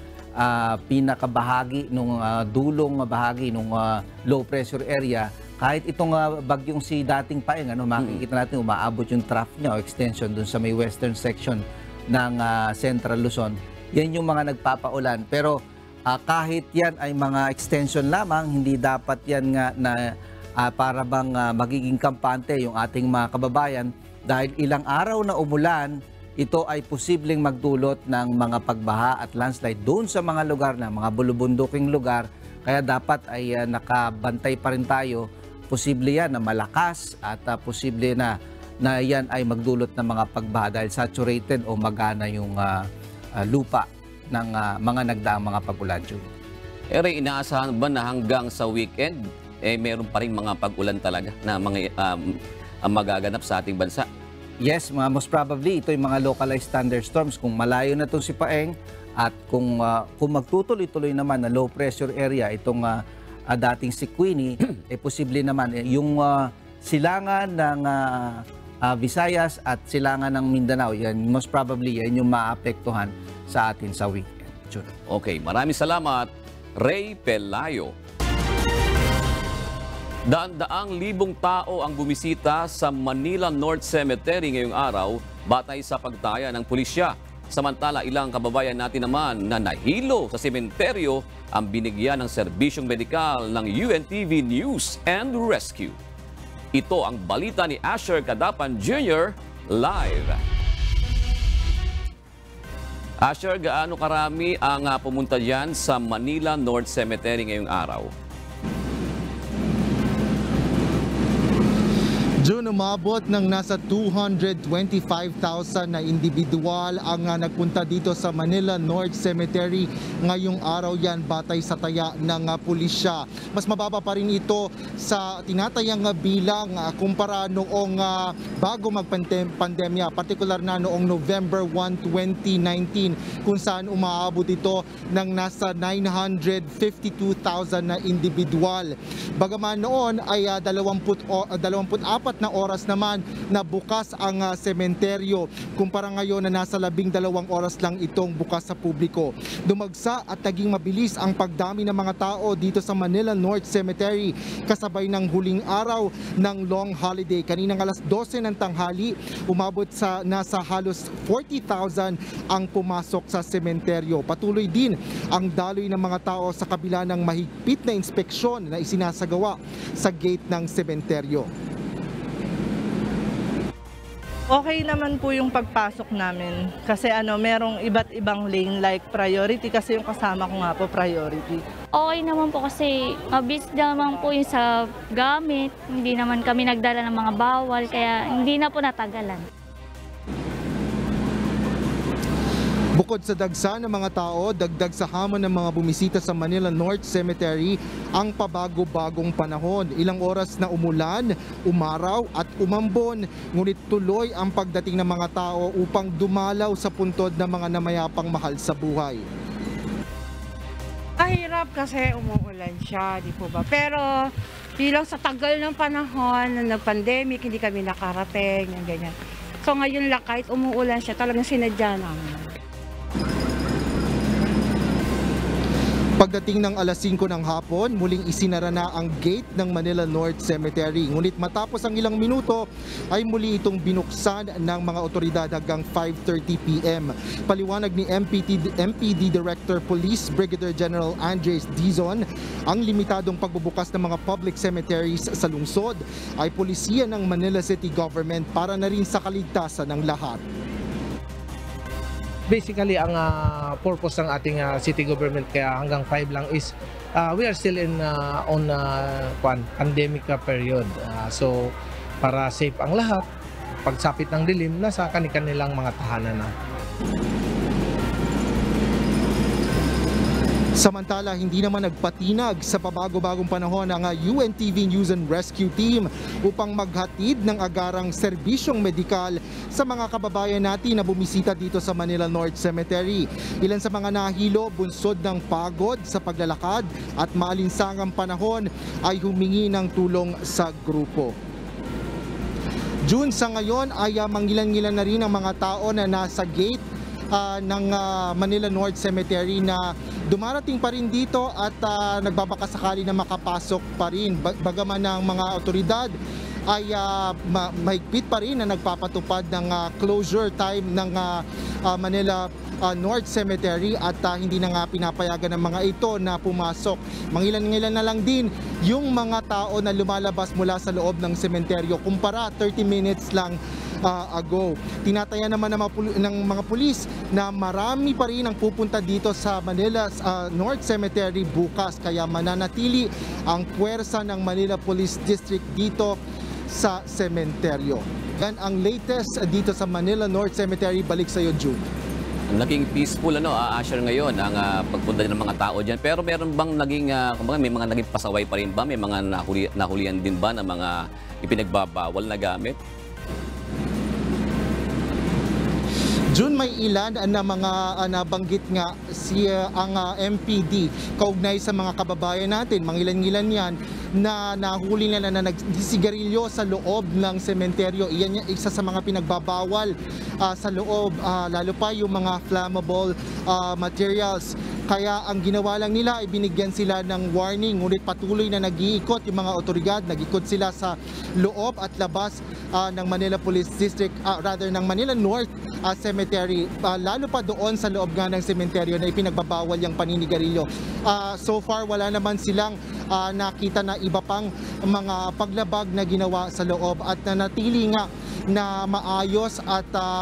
[SPEAKER 1] pinakabahagi nung dulong bahagi nung low pressure area, kahit itong bagyong si dating Paeng, makikita natin umaabot yung trough niya o extension dun sa may western section ng Central Luzon. Yan yung mga nagpapaulan. Pero kahit yan ay mga extension lamang, hindi dapat yan nga na para bang magiging kampante yung ating mga kababayan dahil ilang araw na umulan, ito ay posibleng magdulot ng mga pagbaha at landslide doon sa mga lugar na mga bulubunduking lugar. Kaya dapat ay nakabantay pa rin tayo. Posible yan na malakas at posible na yan ay magdulot ng mga pagbaha dahil saturated o magana yung lupa ng mga nagdaang mga pag-ulan.
[SPEAKER 2] Ray, inaasahan ba na hanggang sa weekend, meron pa rin mga pag-ulan talaga na mga magaganap sa ating bansa?
[SPEAKER 1] Yes, most probably ito yung mga localized thunderstorms. Kung malayo na itong si Paeng at kung magtutuloy-tuloy naman na low pressure area itong dating si Queenie, posible naman yung silangan ng Visayas at silangan ng Mindanao, yan most probably yan yung maapektuhan sa atin sa weekend.
[SPEAKER 2] Okay, maraming salamat, Ray Pelayo. Daan-daang libong tao ang bumisita sa Manila North Cemetery ngayong araw batay sa pagtaya ng pulisya. Samantala, ilang kababayan natin naman na nahilo sa sementeryo ang binigyan ng serbisyong medikal ng UNTV News and Rescue. Ito ang balita ni Asher Cadapan Jr. live. Asher, gaano karami ang pumunta dyan sa Manila North Cemetery ngayong araw?
[SPEAKER 6] June, umabot ng nasa 225,000 na individual ang nagpunta dito sa Manila North Cemetery ngayong araw yan batay sa taya ng pulisya. Mas mababa pa rin ito sa tinatayang bilang kumpara noong bago magpandemya, partikular na noong November 1, 2019 kung saan umaabot ito ng nasa 952,000 na individual. Bagaman noon ay 24 na oras naman na bukas ang sementeryo kumpara ngayon na nasa 12 oras lang itong bukas sa publiko. Dumagsa at naging mabilis ang pagdami ng mga tao dito sa Manila North Cemetery kasabay ng huling araw ng long holiday. Kaninang alas 12 ng tanghali, umabot sa nasa halos 40,000 ang pumasok sa sementeryo. Patuloy din ang daloy ng mga tao sa kabila ng mahigpit na inspeksyon na isinasagawa sa gate ng sementeryo.
[SPEAKER 22] Okay naman po yung pagpasok namin kasi merong iba't ibang lane like priority kasi yung kasama ko nga po priority.
[SPEAKER 23] Okay naman po kasi mabilis naman po yung sa gamit, hindi naman kami nagdala ng mga bawal kaya hindi na po natagalan.
[SPEAKER 6] Bukod sa dagsa ng mga tao, dagdag sa hamon ng mga bumisita sa Manila North Cemetery ang pabago-bagong panahon. Ilang oras na umulan, umaraw at umambon, ngunit tuloy ang pagdating ng mga tao upang dumalaw sa puntod ng mga namayapang mahal sa buhay.
[SPEAKER 24] Mahirap kasi umuulan siya, di po ba? Pero bilang sa tagal ng panahon, na nag-pandemic, hindi kami nakarating, ganyan. So ngayon lang kahit umuulan siya, talagang sinadya namin.
[SPEAKER 6] Pagdating ng alas 5 ng hapon, muling isinara na ang gate ng Manila North Cemetery. Ngunit matapos ang ilang minuto ay muli itong binuksan ng mga otoridad hanggang 5:30 p.m. Paliwanag ni MPD Director Police Brigadier General Andres Dizon, ang limitadong pagbubukas ng mga public cemeteries sa lungsod ay polisiya ng Manila City Government para na rin sa kaligtasan ng lahat.
[SPEAKER 25] Basically, ang purpose ng ating city government kaya hanggang 5 lang is we are still on pandemic period. So, para safe ang lahat, pagsapit ng dilim, nasa kanilang mga tahanan na.
[SPEAKER 6] Samantala, hindi naman nagpatinag sa pabago-bagong panahon ang UNTV News and Rescue Team upang maghatid ng agarang serbisyong medikal sa mga kababayan natin na bumisita dito sa Manila North Cemetery. Ilan sa mga nahilo, bunsod ng pagod sa paglalakad at maalinsangang panahon ay humingi ng tulong sa grupo. June, sa ngayon ay mangilan-ngilan na rin ang mga tao na nasa gate ng Manila North Cemetery na dumarating pa rin dito at nagbabakasakali na makapasok pa rin. Bagaman ng mga otoridad ay mahigpit pa rin na nagpapatupad ng closure time ng Manila North Cemetery at hindi na nga pinapayagan ng mga ito na pumasok. Mangilan-ngilan na lang din yung mga tao na lumalabas mula sa loob ng sementeryo kumpara 30 minutes lang ago. Tinataya naman ng mga pulis na marami pa rin ang pupunta dito sa Manila North Cemetery bukas kaya mananatili ang puwersa ng Manila Police District dito sa sementeryo. Yan ang latest dito sa Manila North Cemetery. Balik sa iyo, June.
[SPEAKER 2] Naging peaceful Asher ngayon ang pagpunta ng mga tao diyan. Pero meron bang naging may mga naging pasaway pa rin ba? May mga nahulihan din ba ng mga ipinagbabawal na gamit?
[SPEAKER 6] June, may ilan na mga nabanggit nga ang MPD kaugnay sa mga kababayan natin. Mangilan-ngilan yan na nahuli nila na nagsisigarilyo sa loob ng sementeryo. Iyan yung isa sa mga pinagbabawal sa loob, lalo pa yung mga flammable materials. Kaya ang ginawa lang nila ay binigyan sila ng warning, ngunit patuloy na nag-iikot yung mga otoridad, nag-ikot sila sa loob at labas ng Manila Police District, ng Manila North Cemetery, lalo pa doon sa loob nga ng sementeryo na ipinagbabawal yung paninigarilyo. So far wala naman silang nakita na iba pang mga paglabag na ginawa sa loob at nanatili nga na maayos at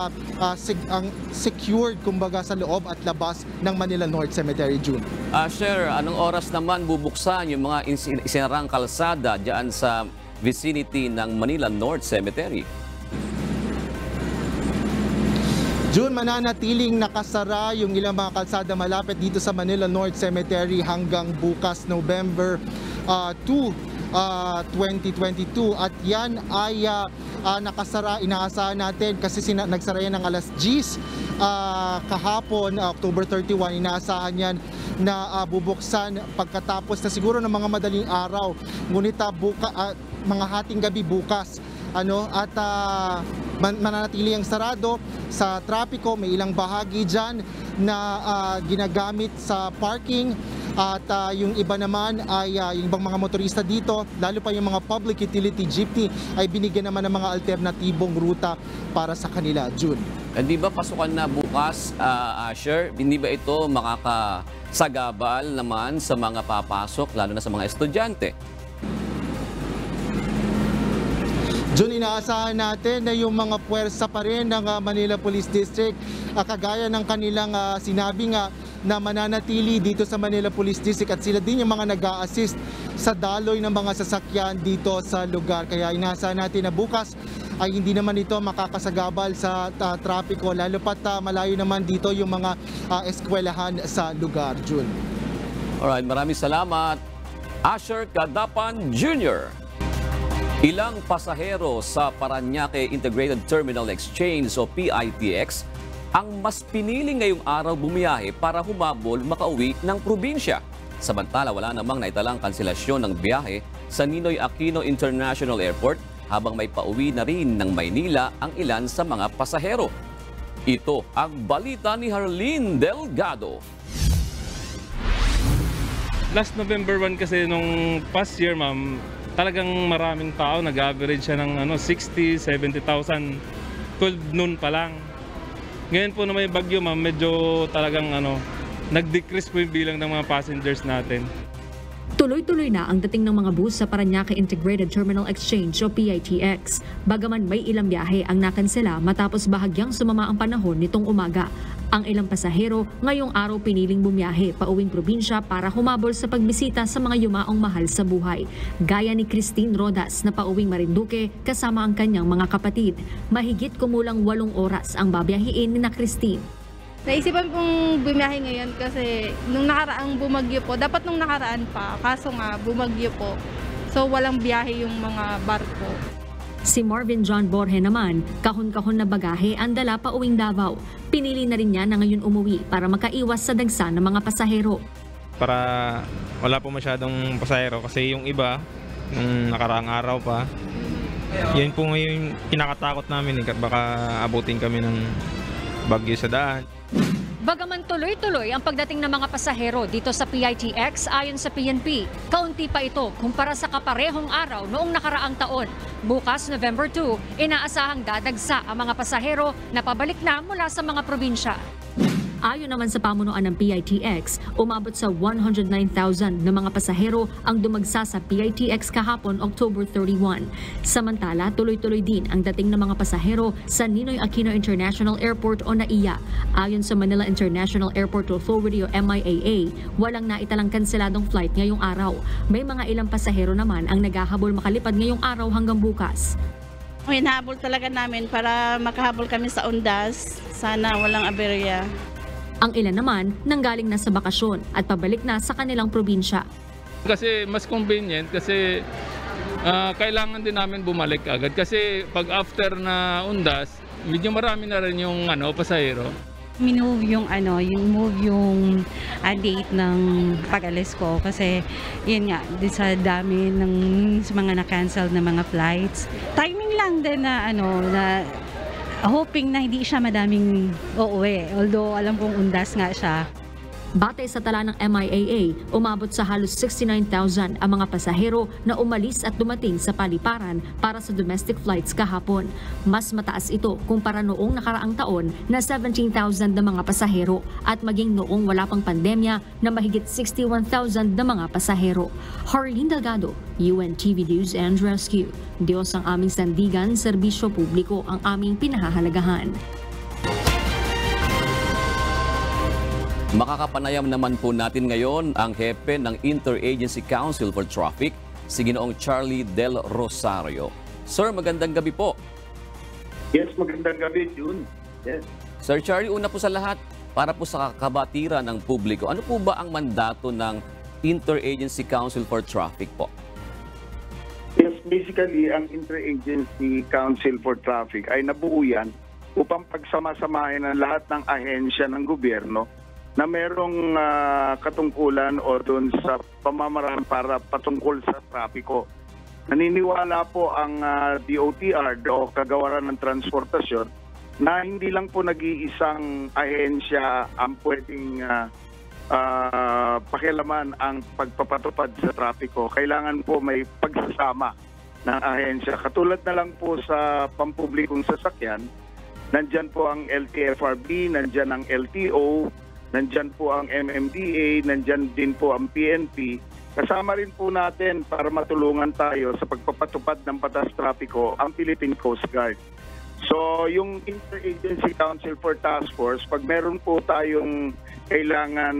[SPEAKER 6] secured kumbaga sa loob at labas ng Manila North Cemetery, June.
[SPEAKER 2] Sir, anong oras naman bubuksan yung mga isinarang kalsada dyan sa vicinity ng Manila North Cemetery?
[SPEAKER 6] June, mananatiling nakasara yung ilang mga kalsada malapit dito sa Manila North Cemetery hanggang bukas November 2, 2022 at yan ay nakasara, inaasahan natin kasi nagsara yan ng alas 10 kahapon, October 31, inaasahan yan na bubuksan pagkatapos na siguro ng mga madaling araw, ngunit mga hating gabi bukas at mananatili ang sarado sa trapiko. May ilang bahagi dyan na ginagamit sa parking at yung iba naman ay yung ibang mga motorista dito, lalo pa yung mga public utility jeepney ay binigyan naman ng mga alternatibong ruta para sa kanila, June.
[SPEAKER 2] Hindi ba pasukan na bukas, Asher? Hindi ba ito makakasagabal naman sa mga papasok, lalo na sa mga estudyante?
[SPEAKER 6] June, inaasahan natin na yung mga puwersa pa rin ng Manila Police District, kagaya ng kanilang sinabi nga na mananatili dito sa Manila Police District at sila din yung mga nag-a-assist sa daloy ng mga sasakyan dito sa lugar. Kaya inaasahan natin na bukas ay hindi naman ito makakasagabal sa trapiko, lalo pat malayo naman dito yung mga eskwelahan sa lugar, June.
[SPEAKER 2] Alright, maraming salamat, Asher Cadapan Jr. Ilang pasahero sa Parañaque Integrated Terminal Exchange o PITX ang mas pinili ngayong araw bumiyahe para humabol makauwi ng probinsya. Samantala, wala namang naitalang kanselasyon ng biyahe sa Ninoy Aquino International Airport habang may pauwi na rin ng Maynila ang ilan sa mga pasahero. Ito ang balita ni Harleen Delgado.
[SPEAKER 7] Last November 1 kasi nung past year, ma'am, talagang maraming tao, nag-average siya ng 60, 70,000, 12 noon pa lang. Ngayon po na may bagyo, ma'am, medyo talagang nag-decrease po yung bilang ng mga passengers natin.
[SPEAKER 9] Tuloy-tuloy na ang dating ng mga bus sa Parañaque Integrated Terminal Exchange o PITX. Bagaman may ilang biyahe ang nakansela matapos bahagyang sumama ang panahon nitong umaga. Ang ilang pasahero ngayong araw piniling bumiyahe pauwing probinsya para humabol sa pagbisita sa mga yumaong mahal sa buhay. Gaya ni Christine Rodas na pauwing Marinduque kasama ang kanyang mga kapatid. Mahigit kumulang 8 oras ang babiyahiin ni na Christine.
[SPEAKER 10] Naisipan pong bumiyahe ngayon kasi nung nakaraang bumagyo po, dapat nung nakaraan pa, kaso nga bumagyo po. So walang biyahe yung mga barko.
[SPEAKER 9] Si Marvin John Borge naman, kahon-kahon na bagahe ang dala pa uwing Davao. Pinili na rin niya na ngayon umuwi para makaiwas sa dagsa ng mga pasahero.
[SPEAKER 11] Para wala po masyadong pasahero kasi yung iba, nung nakaraang araw pa, yun po ngayon kinakatakot namin, baka abutin kami ng bagyo sa daan.
[SPEAKER 9] Bagaman tuloy-tuloy ang pagdating ng mga pasahero dito sa PITX ayon sa PNP, kaunti pa ito kumpara sa kaparehong araw noong nakaraang taon. Bukas, November 2, inaasahang dadagsa ang mga pasahero na pabalik na mula sa mga probinsya. Ayon naman sa pamunuan ng PITX, umabot sa 109,000 na mga pasahero ang dumagsa sa PITX kahapon, October 31. Samantala, tuloy-tuloy din ang dating ng mga pasahero sa Ninoy Aquino International Airport o NAIA. Ayon sa Manila International Airport Authority o MIAA, walang naitalang kanseladong flight ngayong araw. May mga ilang pasahero naman ang naghahabol makalipad ngayong araw hanggang bukas.
[SPEAKER 12] Hinahabol talaga namin para makahabol kami sa Undas. Sana walang aberya.
[SPEAKER 9] Ang ilan naman nanggaling na sa bakasyon at pabalik na sa kanilang probinsya.
[SPEAKER 7] Kasi mas convenient kasi kailangan din namin bumalik agad kasi pag after na Undas, medyo marami na rin yung pasahero.
[SPEAKER 24] Minove yung date ng pag-alis ko kasi yun nga, sa dami ng mga na-cancel na mga flights. Timing lang din na hoping na hindi siya madaming uuwi. Although alam kong Undas nga siya.
[SPEAKER 19] Batay sa tala ng MIAA, umabot sa halos 69,000 ang mga pasahero na umalis at dumating sa paliparan para sa domestic flights kahapon. Mas mataas ito kumpara noong nakaraang taon na 17,000 na mga pasahero at maging noong wala pang pandemya na mahigit 61,000 na mga pasahero. Harleen Delgado, UNTV News and Rescue. Diyos ang aming sandigan, serbisyo publiko ang aming pinahahalagahan.
[SPEAKER 2] Makakapanayam naman po natin ngayon ang hepe ng Interagency Council for Traffic, si Ginoong Charlie Del Rosario. Sir, magandang gabi po.
[SPEAKER 3] Yes, magandang gabi, June. Yes.
[SPEAKER 2] Sir Charlie, una po sa lahat, para po sa kabatiran ng publiko, ano po ba ang mandato ng Interagency Council for Traffic po?
[SPEAKER 3] Yes, basically, ang Interagency Council for Traffic ay nabuo yan upang pagsama-samahin ang lahat ng ahensya ng gobyerno na merong katungkulan o doon sa pamamaraan para patungkol sa trapiko. Naniniwala po ang DOTR o Kagawaran ng Transportasyon na hindi lang po nag-iisang ahensya ang pwedeng pakialaman ang pagpapatupad sa trapiko. Kailangan po may pagsasama ng ahensya. Katulad na lang po sa pampublikong sasakyan, nandyan po ang LTFRB, nandyan ang LTO, nandyan po ang MMDA, nandyan din po ang PNP. Kasama rin po natin para matulungan tayo sa pagpapatupad ng batas trapiko ang Philippine Coast Guard. So yung Interagency Council for Task Force, pag meron po tayong kailangan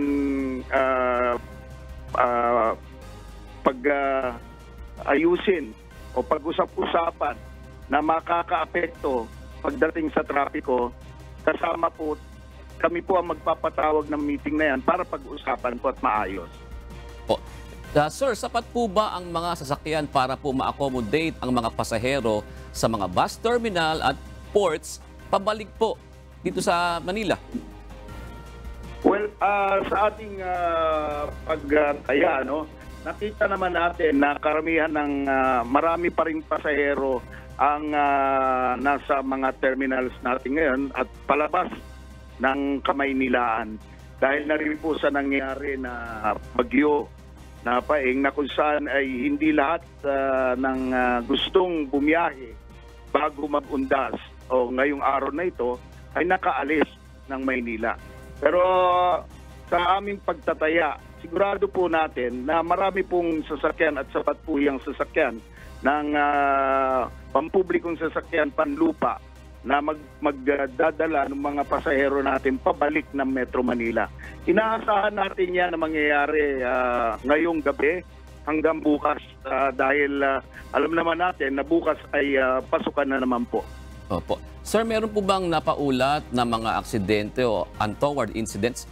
[SPEAKER 3] ayusin o pag-usap-usapan na makakaapekto pagdating sa trapiko, kasama po kami po ang magpapatawag ng meeting na yan para pag-usapan po at maayos.
[SPEAKER 2] Sir, sapat po ba ang mga sasakyan para po ma-accommodate ang mga pasahero sa mga bus terminal at ports pabalik po dito sa Manila?
[SPEAKER 3] Well, sa ating pagtaya, nakita naman natin na karamihan ng marami pa ring pasahero ang nasa mga terminals natin ngayon at palabas ng Kamaynilaan dahil na rin po sa nangyari na bagyo na paing na kung saan ay hindi lahat ng gustong bumiyahe bago mag-undas o ngayong araw na ito ay nakaalis ng Maynila. Pero sa aming pagtataya, sigurado po natin na marami pong sasakyan at sapat po yung sasakyan ng pampublikong sasakyan panlupa na magdadala ng mga pasahero natin pabalik ng Metro Manila. Inaasahan natin yan na mangyayari ngayong gabi hanggang bukas dahil alam naman natin na bukas ay pasukan na naman po.
[SPEAKER 2] Opo. Sir, meron po bang napaulat na mga aksidente o untoward incidents?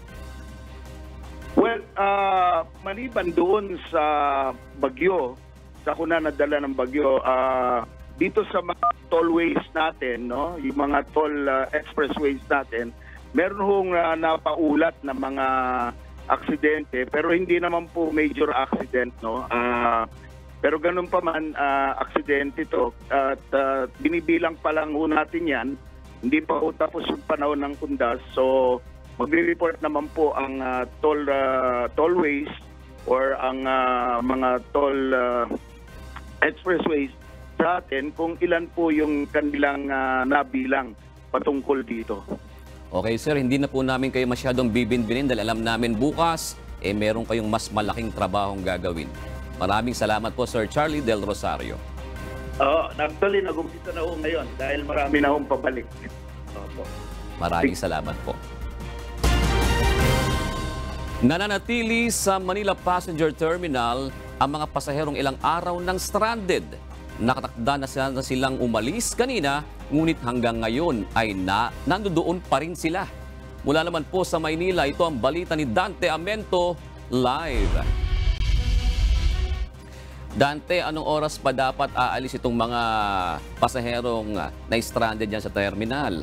[SPEAKER 3] Well, maliban doon sa bagyo, sa kuna nadala ng bagyo, dito sa mga tollways natin, yung mga toll expressways natin, meron hong napaulat na mga aksidente pero hindi naman po major accident, pero ganun pa man, aksidente ito at binibilang pa lang ho natin yan, hindi pa ho tapos yung panahon ng kundas, so magre-report naman po ang tollways or ang mga toll expressways sa atin kung ilan po yung kanilang nabilang patungkol dito.
[SPEAKER 2] Okay sir, hindi na po namin kayo masyadong bibinbinin dahil alam namin bukas meron kayong mas malaking trabahong gagawin. Maraming salamat po Sir Charlie Del Rosario.
[SPEAKER 3] Actually, nag-umpisa na ho ngayon dahil marami na hong pabalik.
[SPEAKER 2] Maraming salamat po. Nananatili sa Manila Passenger Terminal ang mga pasaherong ilang araw nang stranded. Nakatakda na silang umalis kanina, ngunit hanggang ngayon ay nandoon pa rin sila. Mula naman po sa Maynila, ito ang balita ni Dante Amento live. Dante, anong oras pa dapat aalis itong mga pasaherong na-stranded dyan sa terminal?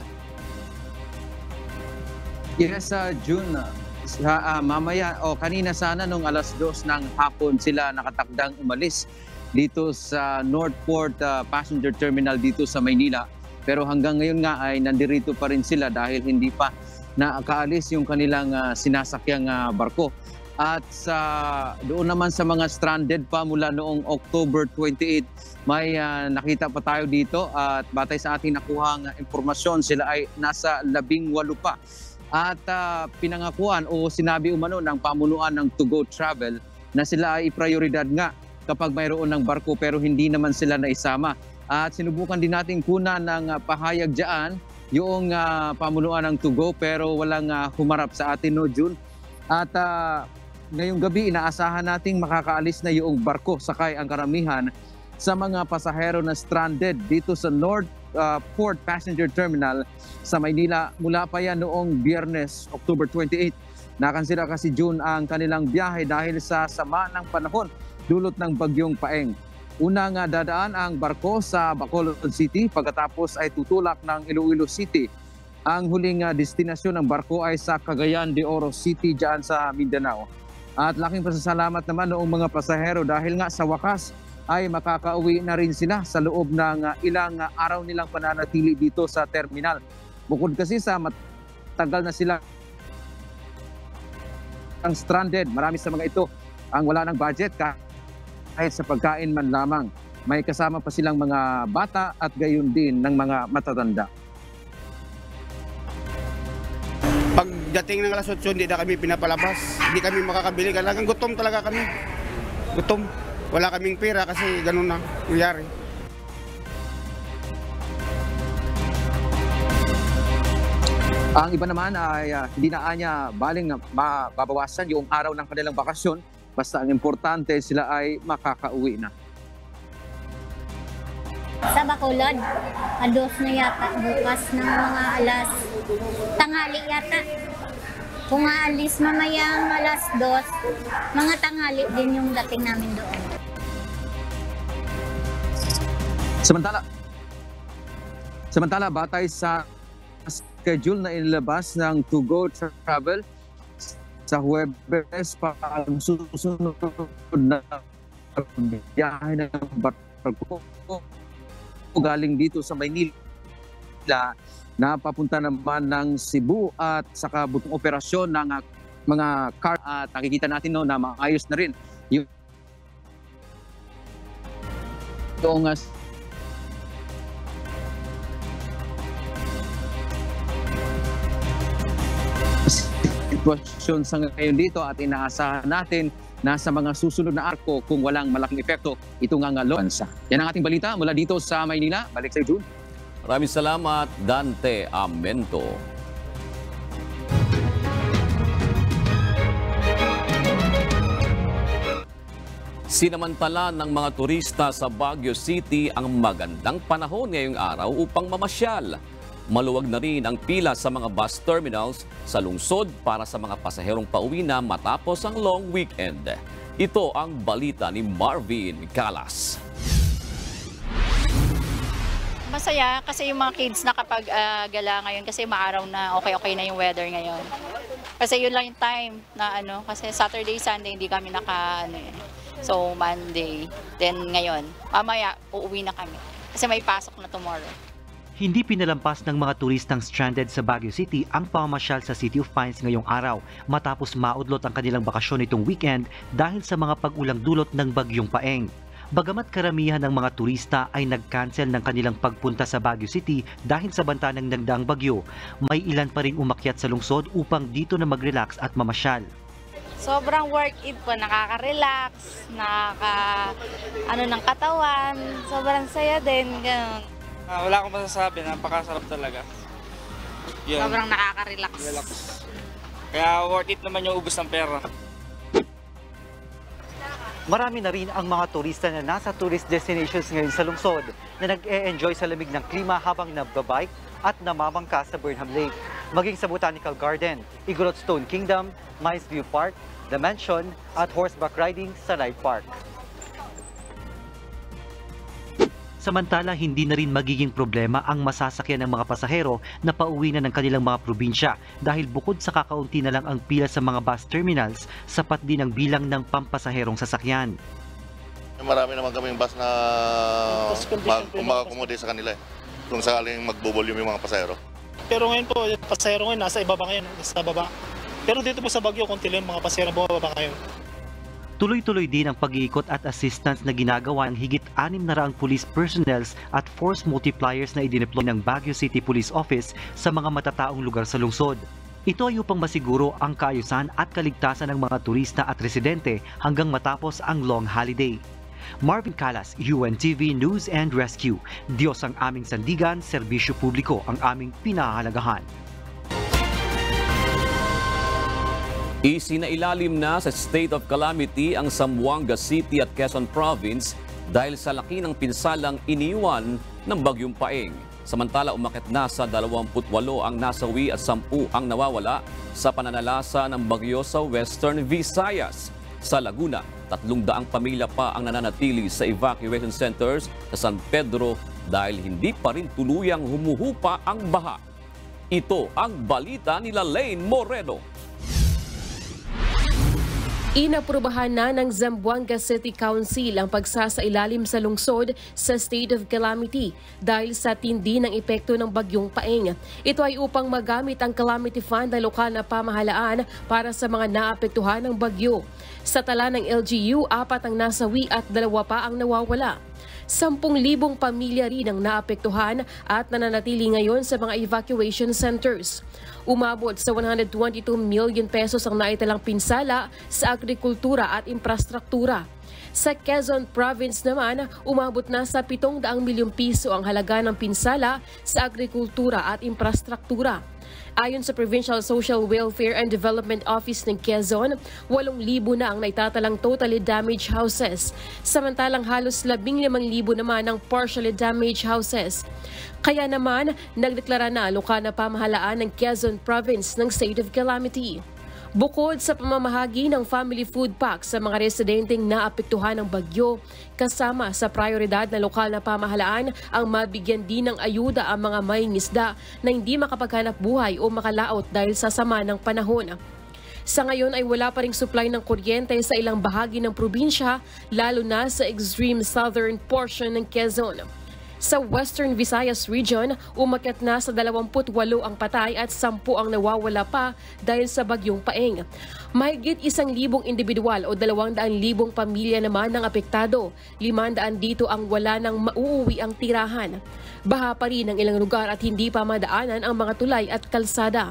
[SPEAKER 8] Yes, June. Mamaya o kanina sana nung 2:00 ng hapon sila nakatakdang umalis dito sa Northport Passenger Terminal dito sa Maynila. Pero hanggang ngayon nga ay nandirito pa rin sila dahil hindi pa na kaalis yung kanilang sinasakyang barko. At doon naman sa mga stranded pa mula noong October 28, may nakita pa tayo dito at batay sa ating nakuhang impormasyon, sila ay nasa 18 pa. At pinangakuan o sinabi umano ng pamunuan ng To Go Travel na sila ay prioridad nga kapag mayroon ng barko pero hindi naman sila naisama. At sinubukan din natin kunan ng pahayag dyan yung pamunuan ng To Go pero walang humarap sa atin, no, June. At ngayong gabi, inaasahan nating makakaalis na yung barko sakay ang karamihan sa mga pasahero na stranded dito sa North Port Passenger Terminal sa Maynila. Mula pa yan noong Biyernes, October 28. Nakansela kasi June ang kanilang biyahe dahil sa sama ng panahon dulot ng bagyong Paeng. Unang dadaan ang barko sa Bacolod City pagkatapos ay tutulak ng Iloilo City. Ang huling destinasyon ng barko ay sa Cagayan de Oro City dyan sa Mindanao. At laking pasasalamat naman noong mga pasahero dahil nga sa wakas ay makakauwi na rin sila sa loob ng ilang araw nilang pananatili dito sa terminal. Bukod kasi sa matagal na sila ang stranded, marami sa mga ito ang wala ng budget kahit sa pagkain man lamang. May kasama pa silang mga bata at gayon din ng mga matatanda.
[SPEAKER 13] Pagdating ng alas 8, hindi na kami pinapalabas. Hindi kami makakabili. Talagang gutom talaga kami. Gutom. Wala kaming pera kasi ganun na nangyari.
[SPEAKER 8] Ang iba naman ay hindi na anya baling mababawasan yung araw ng kanilang bakasyon. Basta ang importante sila ay makakauwi na.
[SPEAKER 14] Sa Bacolod, ados na yata bukas ng mga alas tanghali yata. Kung aalis mamayang alas 2, mga tanghali din yung dating namin doon.
[SPEAKER 8] Samantala, batay sa schedule na inilabas ng To Go Travel sa Huwebes para susunod na biyahe ng barko galing dito sa Maynila na papunta naman ng Cebu at saka butong operasyon ng mga car. At nakikita natin na maayos na rin yung sitwasyon sa ngayon dito at inaasahan natin na sa mga susunod na arko kung walang malaking epekto itong ang lonsa. Yan ang ating balita mula dito sa Maynila. Balik sa June.
[SPEAKER 2] Maraming salamat, Dante Amento. Sinamantala ng mga turista sa Baguio City ang magandang panahon ngayong araw upang mamasyal. Maluwag na rin ang pila sa mga bus terminals sa lungsod para sa mga pasaherong pauwi na matapos ang long weekend. Ito ang balita ni Marvin Calas.
[SPEAKER 15] Masaya kasi yung mga kids nakapag-gala ngayon kasi maaraw na okay na yung weather ngayon. Kasi yun lang yung time na kasi Saturday, Sunday hindi kami So Monday, then ngayon, mamaya uuwi na kami kasi may pasok na tomorrow.
[SPEAKER 16] Hindi pinalampas ng mga turistang stranded sa Baguio City ang pamamasyal sa City of Pines ngayong araw matapos maudlot ang kanilang bakasyon itong weekend dahil sa mga pag-ulang dulot ng bagyong Paeng. Bagamat karamihan ng mga turista ay nag-cancel ng kanilang pagpunta sa Baguio City dahil sa banta ng nagdaang bagyo, may ilan pa rin umakyat sa lungsod upang dito na mag-relax at mamasyal.
[SPEAKER 15] Sobrang worth it po, nakaka-relax, ng katawan, sobrang saya din, ganun.
[SPEAKER 17] Wala akong masasabi, napakasarap talaga. Yun.
[SPEAKER 15] Sobrang nakaka-relax.
[SPEAKER 17] Relax. Kaya worth it naman yung ubos ng pera.
[SPEAKER 16] Marami na rin ang mga turista na nasa tourist destinations ngayon sa lungsod na nag-e-enjoy sa lamig ng klima habang nagbabike at namamangka sa Burnham Lake. Maging sa Botanical Garden, Igorot Stone Kingdom, Mines View Park, The Mansion at horseback riding sa Live Park. Samantala, hindi na rin magiging problema ang masasakyan ng mga pasahero na pauwi na ng kanilang mga probinsya dahil bukod sa kakaunti na lang ang pila sa mga bus terminals, sapat din ang bilang ng pampasaherong sasakyan.
[SPEAKER 26] Marami naman kaming bus na mag-accommodate sa kanila kung sakaling magbo-volume yung mga pasahero.
[SPEAKER 1] Pero ngayon po, yung pasahero ngayon, nasa ibaba ngayon, nasa baba. Pero dito po sa Baguio, konti lang mga pasahero bumababa ngayon.
[SPEAKER 16] Tuloy-tuloy din ang pag-iikot at assistance na ginagawa ng higit 600 police personnels at force multipliers na idineploy ng Baguio City Police Office sa mga matataong lugar sa lungsod. Ito ay upang masiguro ang kaayusan at kaligtasan ng mga turista at residente hanggang matapos ang long holiday. Marvin Calas, UNTV News and Rescue. Diyos ang aming sandigan, serbisyo publiko ang aming pinahahalagahan.
[SPEAKER 2] Isinailalim na sa state of calamity ang Zamboanga City at Quezon Province dahil sa laki ng pinsalang iniwan ng Bagyong Paeng. Samantala umakit na sa 28 ang nasawi at 10 ang nawawala sa pananalasa ng bagyo sa Western Visayas. Sa Laguna, 300 pamilya pa ang nananatili sa evacuation centers sa San Pedro dahil hindi pa rin tuluyang humuhupa ang baha. Ito ang balita ni Lane Moreno.
[SPEAKER 4] Inaprubahan na ng Zamboanga City Council ang pagsasailalim sa lungsod sa state of calamity dahil sa tindi ng epekto ng Bagyong Paeng. Ito ay upang magamit ang calamity fund ng lokal na pamahalaan para sa mga naapektuhan ng bagyo. Sa tala ng LGU, 4 ang nasawi at 2 pa ang nawawala. 10,000 pamilya rin ang naapektuhan at nananatili ngayon sa mga evacuation centers. Umabot sa 122 million pesos ang naitalang pinsala sa agrikultura at infrastruktura. Sa Quezon Province naman, umabot na sa 700 milyong piso ang halaga ng pinsala sa agrikultura at infrastruktura. Ayon sa Provincial Social Welfare and Development Office ng Quezon, 8,000 na ang naitatalang totally damaged houses. Samantalang halos 15,000 naman ang partially damaged houses. Kaya naman, nagdeklara na lokal na pamahalaan ng Quezon Province ng state of calamity. Bukod sa pamamahagi ng family food packs sa mga residenteng naapektuhan ng bagyo, kasama sa prioridad na lokal na pamahalaan ang mabigyan din ng ayuda ang mga mangingisda na hindi makapaghanap buhay o makalaot dahil sa sama ng panahon. Sa ngayon ay wala pa ring supply ng kuryente sa ilang bahagi ng probinsya, lalo na sa extreme southern portion ng Quezon. Sa Western Visayas Region, umakyat na sa 28 ang patay at 10 ang nawawala pa dahil sa Bagyong Paeng. Mahigit 1,000 individual o 200,000 pamilya naman ang apektado. 500 dito ang wala nang mauuwi ang tirahan. Baha pa rin ang ilang lugar at hindi pa madaanan ang mga tulay at kalsada.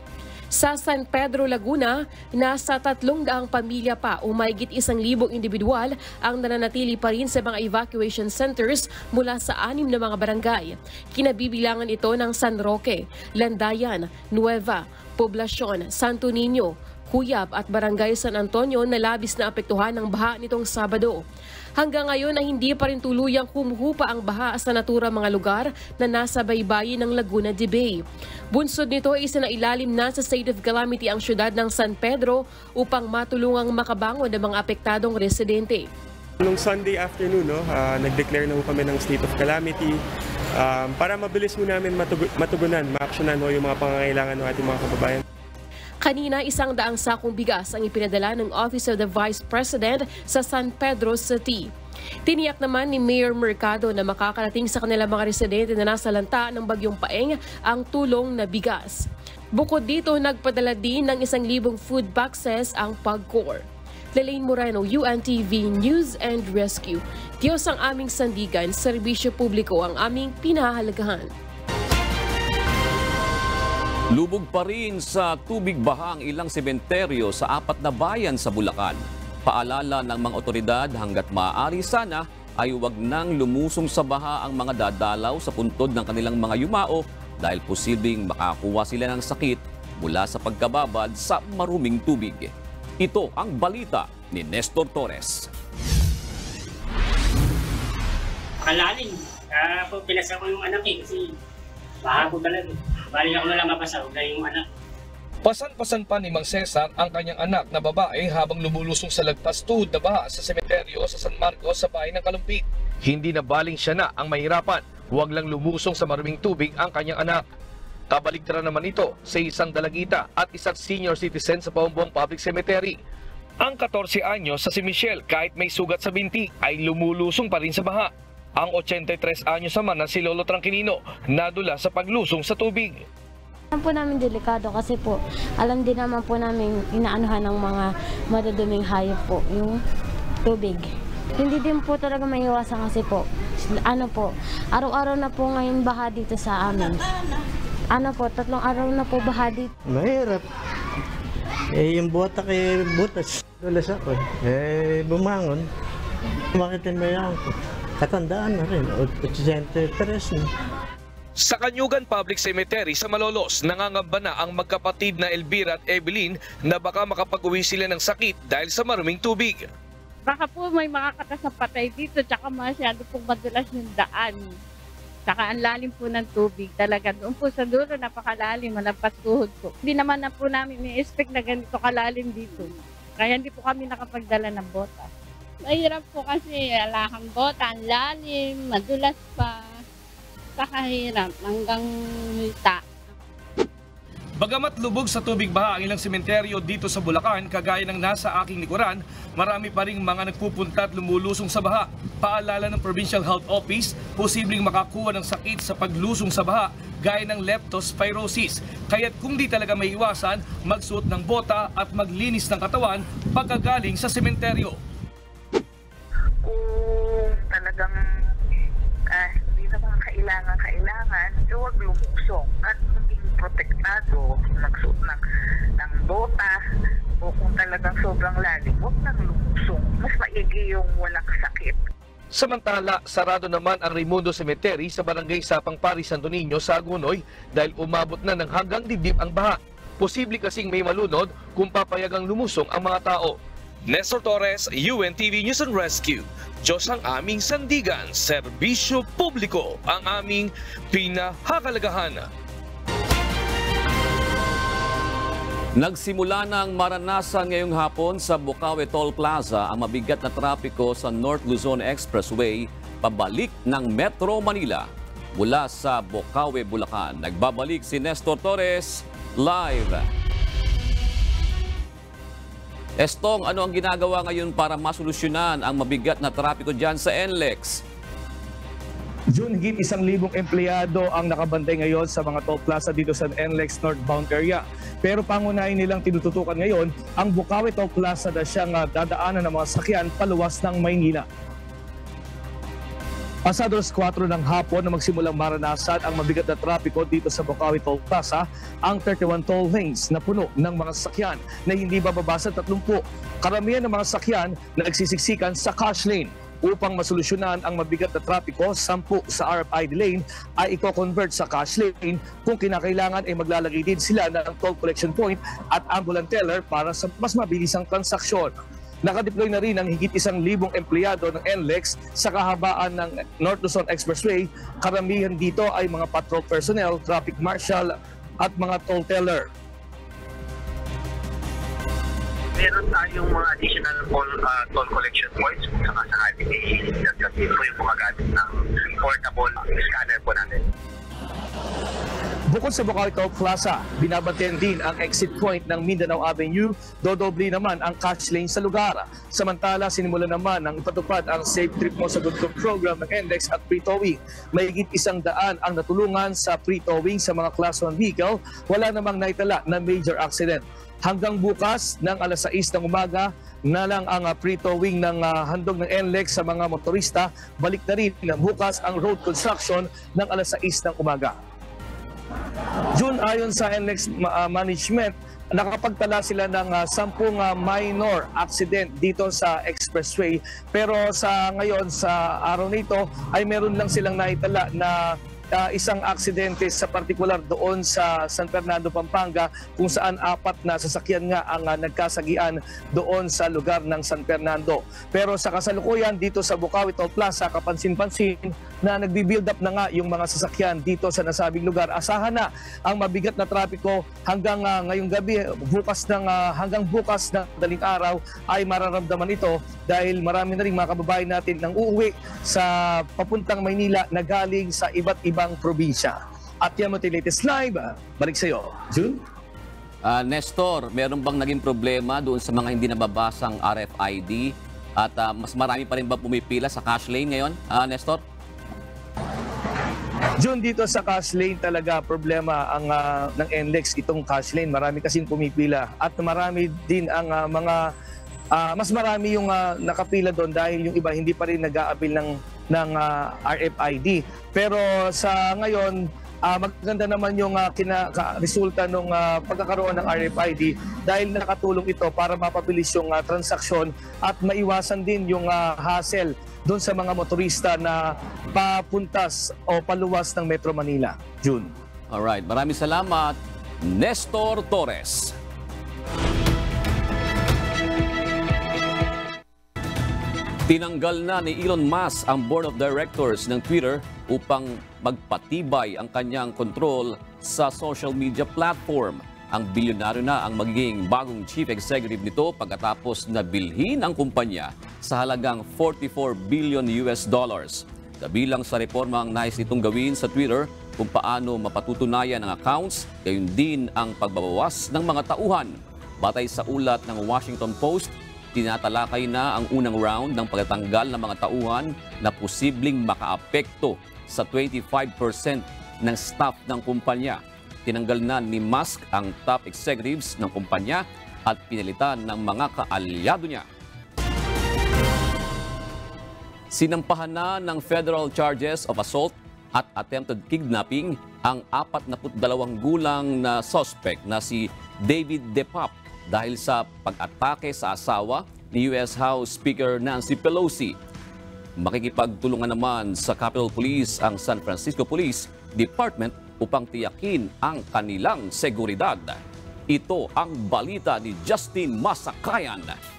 [SPEAKER 4] Sa San Pedro, Laguna, nasa 300 pamilya pa o mahigit 1,000 individual ang nananatili pa rin sa mga evacuation centers mula sa 6 na mga barangay. Kinabibilangan ito ng San Roque, Landayan, Nueva, Poblacion, Santo Niño, Cuyab at Barangay San Antonio na labis na apektuhan ng baha nitong Sabado. Hanggang ngayon ay hindi pa rin tuluyang humuhupa ang baha sa naturang mga lugar na nasa baybayin ng Laguna de Bay. Bunsod nito ay isinailalim na sa state of calamity ang syudad ng San Pedro upang matulungang makabangon ng mga apektadong residente.
[SPEAKER 5] Noong Sunday afternoon, nag-declare na kami ng state of calamity para mabilis mo namin matugunan, ma-actionan yung mga pangangailangan ng ating mga kababayan.
[SPEAKER 4] Kanina, 100 sakong bigas ang ipinadala ng Office of the Vice President sa San Pedro City. Tiniyak naman ni Mayor Mercado na makakarating sa kanilang mga residente na nasa lanta ng Bagyong Paeng ang tulong na bigas. Bukod dito, nagpadala din ng 1,000 food boxes ang PAGCOR. Lane Moreno, UNTV News and Rescue. Diyos ang aming sandigan, serbisyo publiko ang aming pinahahalagahan.
[SPEAKER 2] Lubog pa rin sa tubig baha ang ilang sementeryo sa 4 na bayan sa Bulacan. Paalala ng mga otoridad hanggat maaari sana ay huwag nang lumusong sa baha ang mga dadalaw sa puntod ng kanilang mga yumao dahil posibleng makakuha sila ng sakit mula sa pagkababad sa maruming tubig. Ito ang balita ni Nestor Torres.
[SPEAKER 18] Kalalim, kaya po pinasa ko yung anak kasi baha po talaga. Bali ako na lang mabasa, huwag yung anak.
[SPEAKER 20] Pasan-pasan pa ni Mang Cesar ang kanyang anak na babae habang lumulusong sa lagpas tuhod na baha sa sementeryo sa San Marcos sa bayan ng Kalumpit. Hindi na baling siya na ang mahirapan, huwag lang lumusong sa maruming tubig ang kanyang anak. Kabaligtaran naman ito sa isang dalagita at isang senior citizen sa Paumbong Public Cemetery. Ang 14 anyos sa si Michelle kahit may sugat sa binti ay lumulusong pa rin sa baha. Ang 83 anyos naman na si Lolo Tranquilino nadula sa paglusong sa tubig.
[SPEAKER 6] Alam po namin delikado kasi po, alam din naman po namin inaanuhan ng mga maduduming hayop po, yung tubig. Hindi din po talaga maiwasan kasi po, araw-araw na po ngayon baha dito sa amin. 3 araw na po baha dito.
[SPEAKER 10] Mahirap. Yung bota kay butas, dulas ako. Bumangon, makitin mo yan ko. Katandaan na rin, 83 na.
[SPEAKER 20] Sa Kanyugan Public Cemetery sa Malolos, nangangamba na ang magkapatid na Elvira at Evelyn na baka makapag-uwi sila ng sakit dahil sa maruming tubig.
[SPEAKER 21] Baka po may makakatas na patay dito, tsaka masyado pong madulas yung daan. Tsaka ang lalim po ng tubig talaga. Doon po sa dulo, napakalalim, malampas tuhod po. Hindi naman na po namin ni-expect na ganito kalalim dito. Kaya hindi po kami nakapagdala ng bota. Mahirap po kasi wala kang bota, ang lalim, madulas pa. Kahirap hanggang multa.
[SPEAKER 20] Bagamat lubog sa tubig baha ang ilang sementeryo dito sa Bulacan, kagaya ng nasa aking likuran, marami pa ring mga nagpupunta at lumulusong sa baha. Paalala ng Provincial Health Office, posibleng makakuha ng sakit sa paglusong sa baha gaya ng leptospirosis. Kaya't kung di talaga may iwasan, magsuot ng bota at maglinis ng katawan pagkagaling sa sementeryo.
[SPEAKER 22] Kung talagang hindi naman kailangan, huwag lumusong at maging protektado, magsuot ng bota, o kung talagang sobrang lalim, huwag nang lumusong. Mas maigi yung walang sakit.
[SPEAKER 20] Samantala, sarado naman ang Raimundo Cemetery sa barangay Sapang Pari, Santo Niño sa Agunoy dahil umabot na ng hanggang dibdib ang baha. Posible kasing may malunod kung papayagang lumusong ang mga tao. Nestor Torres, UNTV News and Rescue. Diyos ang aming sandigan, serbisyo publiko ang aming pinahakalagahan.
[SPEAKER 2] Nagsimula ng maranasan ngayong hapon sa Bukawi Toll Plaza ang mabigat na trapiko sa North Luzon Expressway pabalik ng Metro Manila mula sa Bukawi, Bulacan. Nagbabalik si Nestor Torres live. Estong, ano ang ginagawa ngayon para masolusyonan ang mabigat na trapiko dyan sa NLEX?
[SPEAKER 20] June, higit 1,000 empleyado ang nakabantay ngayon sa mga toll plaza dito sa NLEX northbound area. Pero pangunahin nilang tinututukan ngayon ang Bukawi Toll Plaza na siyang dadaanan ng mga sakyan paluwas ng Maynila. Pasado alas 4 ng hapon na magsimulang maranasan ang mabigat na trapiko dito sa Bukawi Toll Plaza, ang 31 toll lanes na puno ng mga sasakyan na hindi bababa sa 30. Karamihan ng mga sasakyan na nagsisiksikan sa cash lane. Upang masolusyonan ang mabigat na trapiko, 10 sa RFID lane ay i-convert sa cash lane. Kung kinakailangan ay maglalagay din sila ng toll collection point at ambulant teller para sa mas mabilisang transaksyon. Nakadeploy na rin ang higit 1,000 empleyado ng NLEX sa kahabaan ng North Luzon Expressway. Karamihan dito ay mga patrol personnel, traffic marshal at mga toll teller.
[SPEAKER 23] Meron tayong mga additional toll collection points kung sakasakali kasi po yung gumagamit ng portable scanner po natin.
[SPEAKER 20] Bukod sa Bukawi Toll Plaza, binabantayan din ang exit point ng Mindanao Avenue, dodoble naman ang cash lane sa lugar. Samantala, sinimula naman ang ipatupad ang Safe Trip Mo sa Gudtog program ng NLEX at pre-towing. Mahigit 100 ang natulungan sa pre-towing sa mga Class 1 vehicle, wala namang naitala na major accident. Hanggang bukas ng alas 6 ng umaga na lang ang pre-towing ng handog ng NLEX sa mga motorista. Balik na rin bukas ang road construction ng alas 6 ng umaga. June, ayon sa NLEX management, nakapagtala sila ng 10 minor accident dito sa expressway. Pero sa ngayon, sa araw nito, ay meron lang silang naitala na isang aksidente sa partikular doon sa San Fernando, Pampanga, kung saan 4 na sasakyan nga ang nagkasagian doon sa lugar ng San Fernando. Pero sa kasalukuyan dito sa Bukawi Toll Plaza, kapansin-pansin na nagbi-build up na nga yung mga sasakyan dito sa nasabing lugar. Asahan na ang mabigat na trapiko hanggang ngayong gabi, hanggang bukas na daling araw ay mararamdaman ito dahil marami na rin mga kababayan natin nang uuwi sa papuntang Maynila na galing sa iba't ibang probinsya. At yan mo latest live. Balik sa iyo, June.
[SPEAKER 2] Nestor, meron bang naging problema doon sa mga hindi nababasang RFID? At mas marami pa rin ba pumipila sa cash lane ngayon, Nestor?
[SPEAKER 20] June, dito sa cash lane talaga problema ang ng NLEX itong cash lane. Marami kasing pumipila at marami din ang mas marami yung nakapila doon dahil yung iba hindi pa rin nag-aabil ng RFID. Pero sa ngayon, maganda naman yung resulta ng pagkakaroon ng RFID dahil nakatulong ito para mapabilis yung transaksyon at maiwasan din yung hassle doon sa mga motorista na papuntas o paluwas ng Metro Manila. June.
[SPEAKER 2] Alright, maraming salamat, Nestor Torres. Tinanggal na ni Elon Musk ang board of directors ng Twitter upang magpatibay ang kanyang kontrol sa social media platform. Ang bilyonaryo na ang magiging bagong chief executive nito pagkatapos na bilhin ang kumpanya sa halagang $44 billion. Kabilang sa reforma ang nais nitong gawin sa Twitter kung paano mapatutunayan ang accounts, gayon din ang pagbabawas ng mga tauhan. Batay sa ulat ng Washington Post, tinatalakay na ang unang round ng pagtatanggal ng mga tauhan na posibleng makaapekto sa 25% ng staff ng kumpanya. Tinanggal na ni Musk ang top executives ng kumpanya at pinalitan ng mga kaalyado niya. Sinampahan na ng federal charges of assault at attempted kidnapping ang 42 gulang na suspect na si David DePape dahil sa pag-atake sa asawa ni U.S. House Speaker Nancy Pelosi. Makikipagtulungan naman sa Capitol Police ang San Francisco Police Department upang tiyakin ang kanilang seguridad. Ito ang balita ni Justin Masakayan.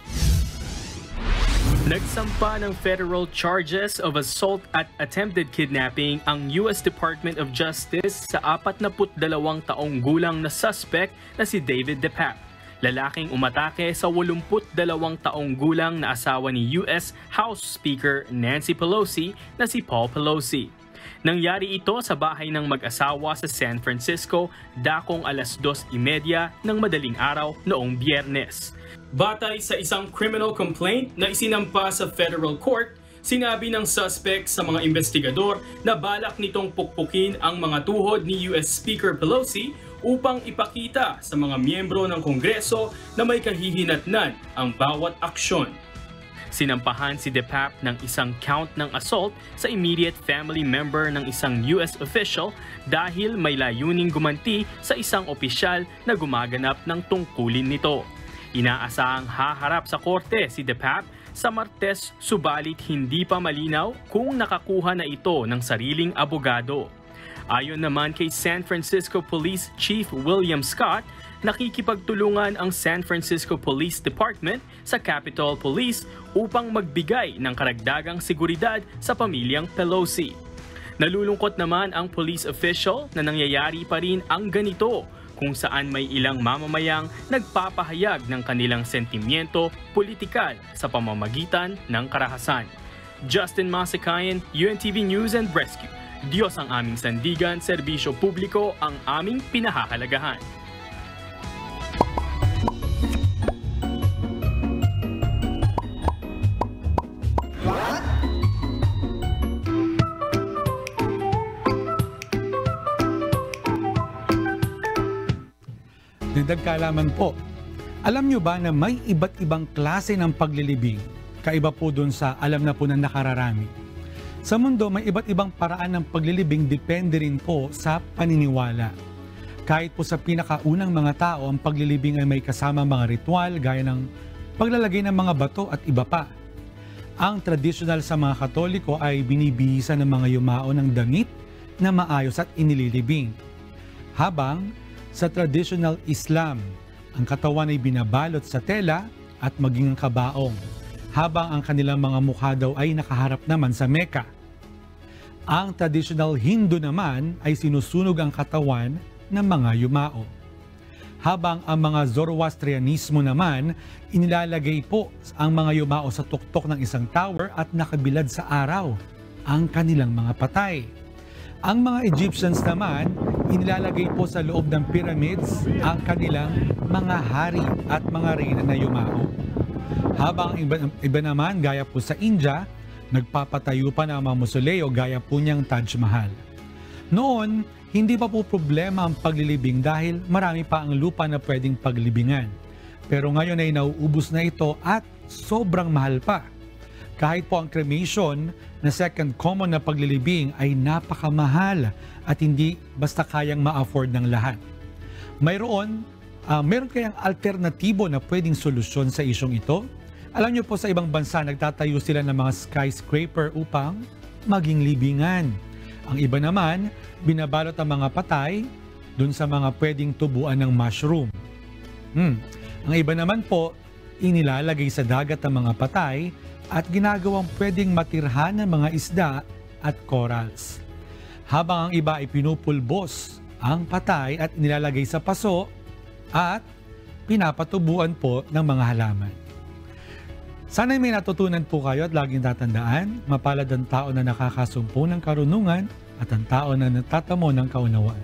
[SPEAKER 7] Nagsampa ng federal charges of assault at attempted kidnapping ang U.S. Department of Justice sa 42 taong gulang na suspect na si David DePape. Lalaking umatake sa 82 taong gulang na asawa ni U.S. House Speaker Nancy Pelosi na si Paul Pelosi. Nangyari ito sa bahay ng mag-asawa sa San Francisco dakong 2:30 ng madaling araw noong Biyernes. Batay sa isang criminal complaint na isinampa sa federal court, sinabi ng suspect sa mga investigador na balak nitong pukpukin ang mga tuhod ni U.S. Speaker Pelosi upang ipakita sa mga miyembro ng Kongreso na may kahihinatnan ang bawat aksyon. Sinampahan si DePape ng isang count ng assault sa immediate family member ng isang U.S. official dahil may layuning gumanti sa isang opisyal na gumaganap ng tungkulin nito. Inaasahang haharap sa korte si DePape sa Martes, subalit hindi pa malinaw kung nakakuha na ito ng sariling abogado. Ayon naman kay San Francisco Police Chief William Scott, nakikipagtulungan ang San Francisco Police Department sa Capitol Police upang magbigay ng karagdagang seguridad sa pamilyang Pelosi. Nalulungkot naman ang police official na nangyayari pa rin ang ganito kung saan may ilang mamamayang nagpapahayag ng kanilang sentimiento politikal sa pamamagitan ng karahasan. Justin Masakayan, UNTV News and Rescue. Diyos ang aming sandigan, serbisyo publiko ang aming pinahahalagahan.
[SPEAKER 9] Dagdag kaalaman po, alam nyo ba na may iba't ibang klase ng paglilibing? Kaiba po dun sa alam na po na nakararami. Sa mundo, may iba't ibang paraan ng paglilibing depende rin po sa paniniwala. Kahit po sa pinakaunang mga tao, ang paglilibing ay may kasama mga ritual gaya ng paglalagay ng mga bato at iba pa. Ang tradisyonal sa mga Katoliko ay binibihisan ng mga yumao ng damit na maayos at inililibing. Habang sa traditional Islam, ang katawan ay binabalot sa tela at maging kabaong, habang ang kanilang mga mukha daw ay nakaharap naman sa Mecca. Ang traditional Hindu naman ay sinusunog ang katawan ng mga yumao. Habang ang mga Zoroastrianismo naman, inilalagay po ang mga yumao sa tuktok ng isang tower at nakabilad sa araw ang kanilang mga patay. Ang mga Egyptians naman, inilalagay po sa loob ng pyramids ang kanilang mga hari at mga reyna na yumao. Habang iba naman, gaya po sa India, nagpapatayo pa ng mga mausoleo gaya po niyang Taj Mahal. Noon, hindi pa po problema ang paglilibing dahil marami pa ang lupa na pwedeng paglibingan. Pero ngayon ay nauubos na ito at sobrang mahal pa. Kahit po ang cremation na second common na paglilibing ay napakamahal at hindi basta kayang ma-afford ng lahat. Meron kayang alternatibo na pwedeng solusyon sa isyong ito? Alam niyo po sa ibang bansa nagtatayo sila ng mga skyscraper upang maging libingan. Ang iba naman, binabalot ang mga patay dun sa mga pwedeng tubuan ng mushroom. Ang iba naman po, inilalagay sa dagat ang mga patay at ginagawang pwedeng matirhan ng mga isda at corals. Habang ang iba ay pinupulbos ang patay at nilalagay sa paso at pinapatubuan po ng mga halaman. Sana'y may natutunan po kayo at laging tatandaan, mapalad ang tao na nakakasumpo ng karunungan at ang tao na natatamo ng kaunawaan.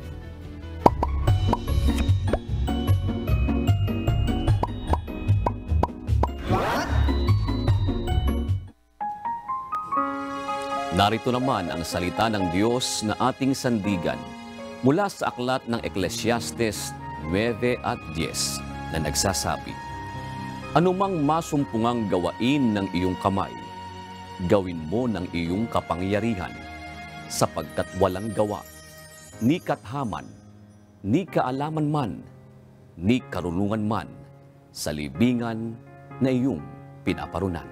[SPEAKER 2] Narito naman ang salita ng Diyos na ating sandigan mula sa aklat ng Ecclesiastes 9 at 10 na nagsasabi, "Anumang masumpungang gawain ng iyong kamay, gawin mo ng iyong kapangyarihan, sapagkat walang gawa, ni kathaman, ni kaalaman man, ni karunungan man, sa libingan na iyong pinaparunan."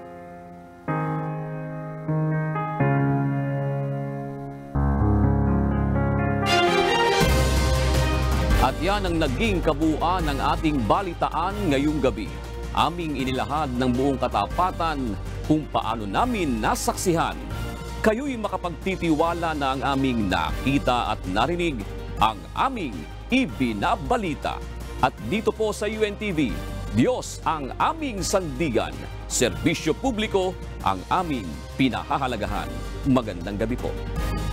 [SPEAKER 2] At yan ang naging kabuuan ng ating balitaan ngayong gabi. Aming inilahad ng buong katapatan kung paano namin nasaksihan. Kayo'y makapagtitiwala na ang aming nakita at narinig, ang aming ibinabalita. At dito po sa UNTV, Diyos ang aming sandigan, serbisyo publiko ang aming pinahahalagahan. Magandang gabi po.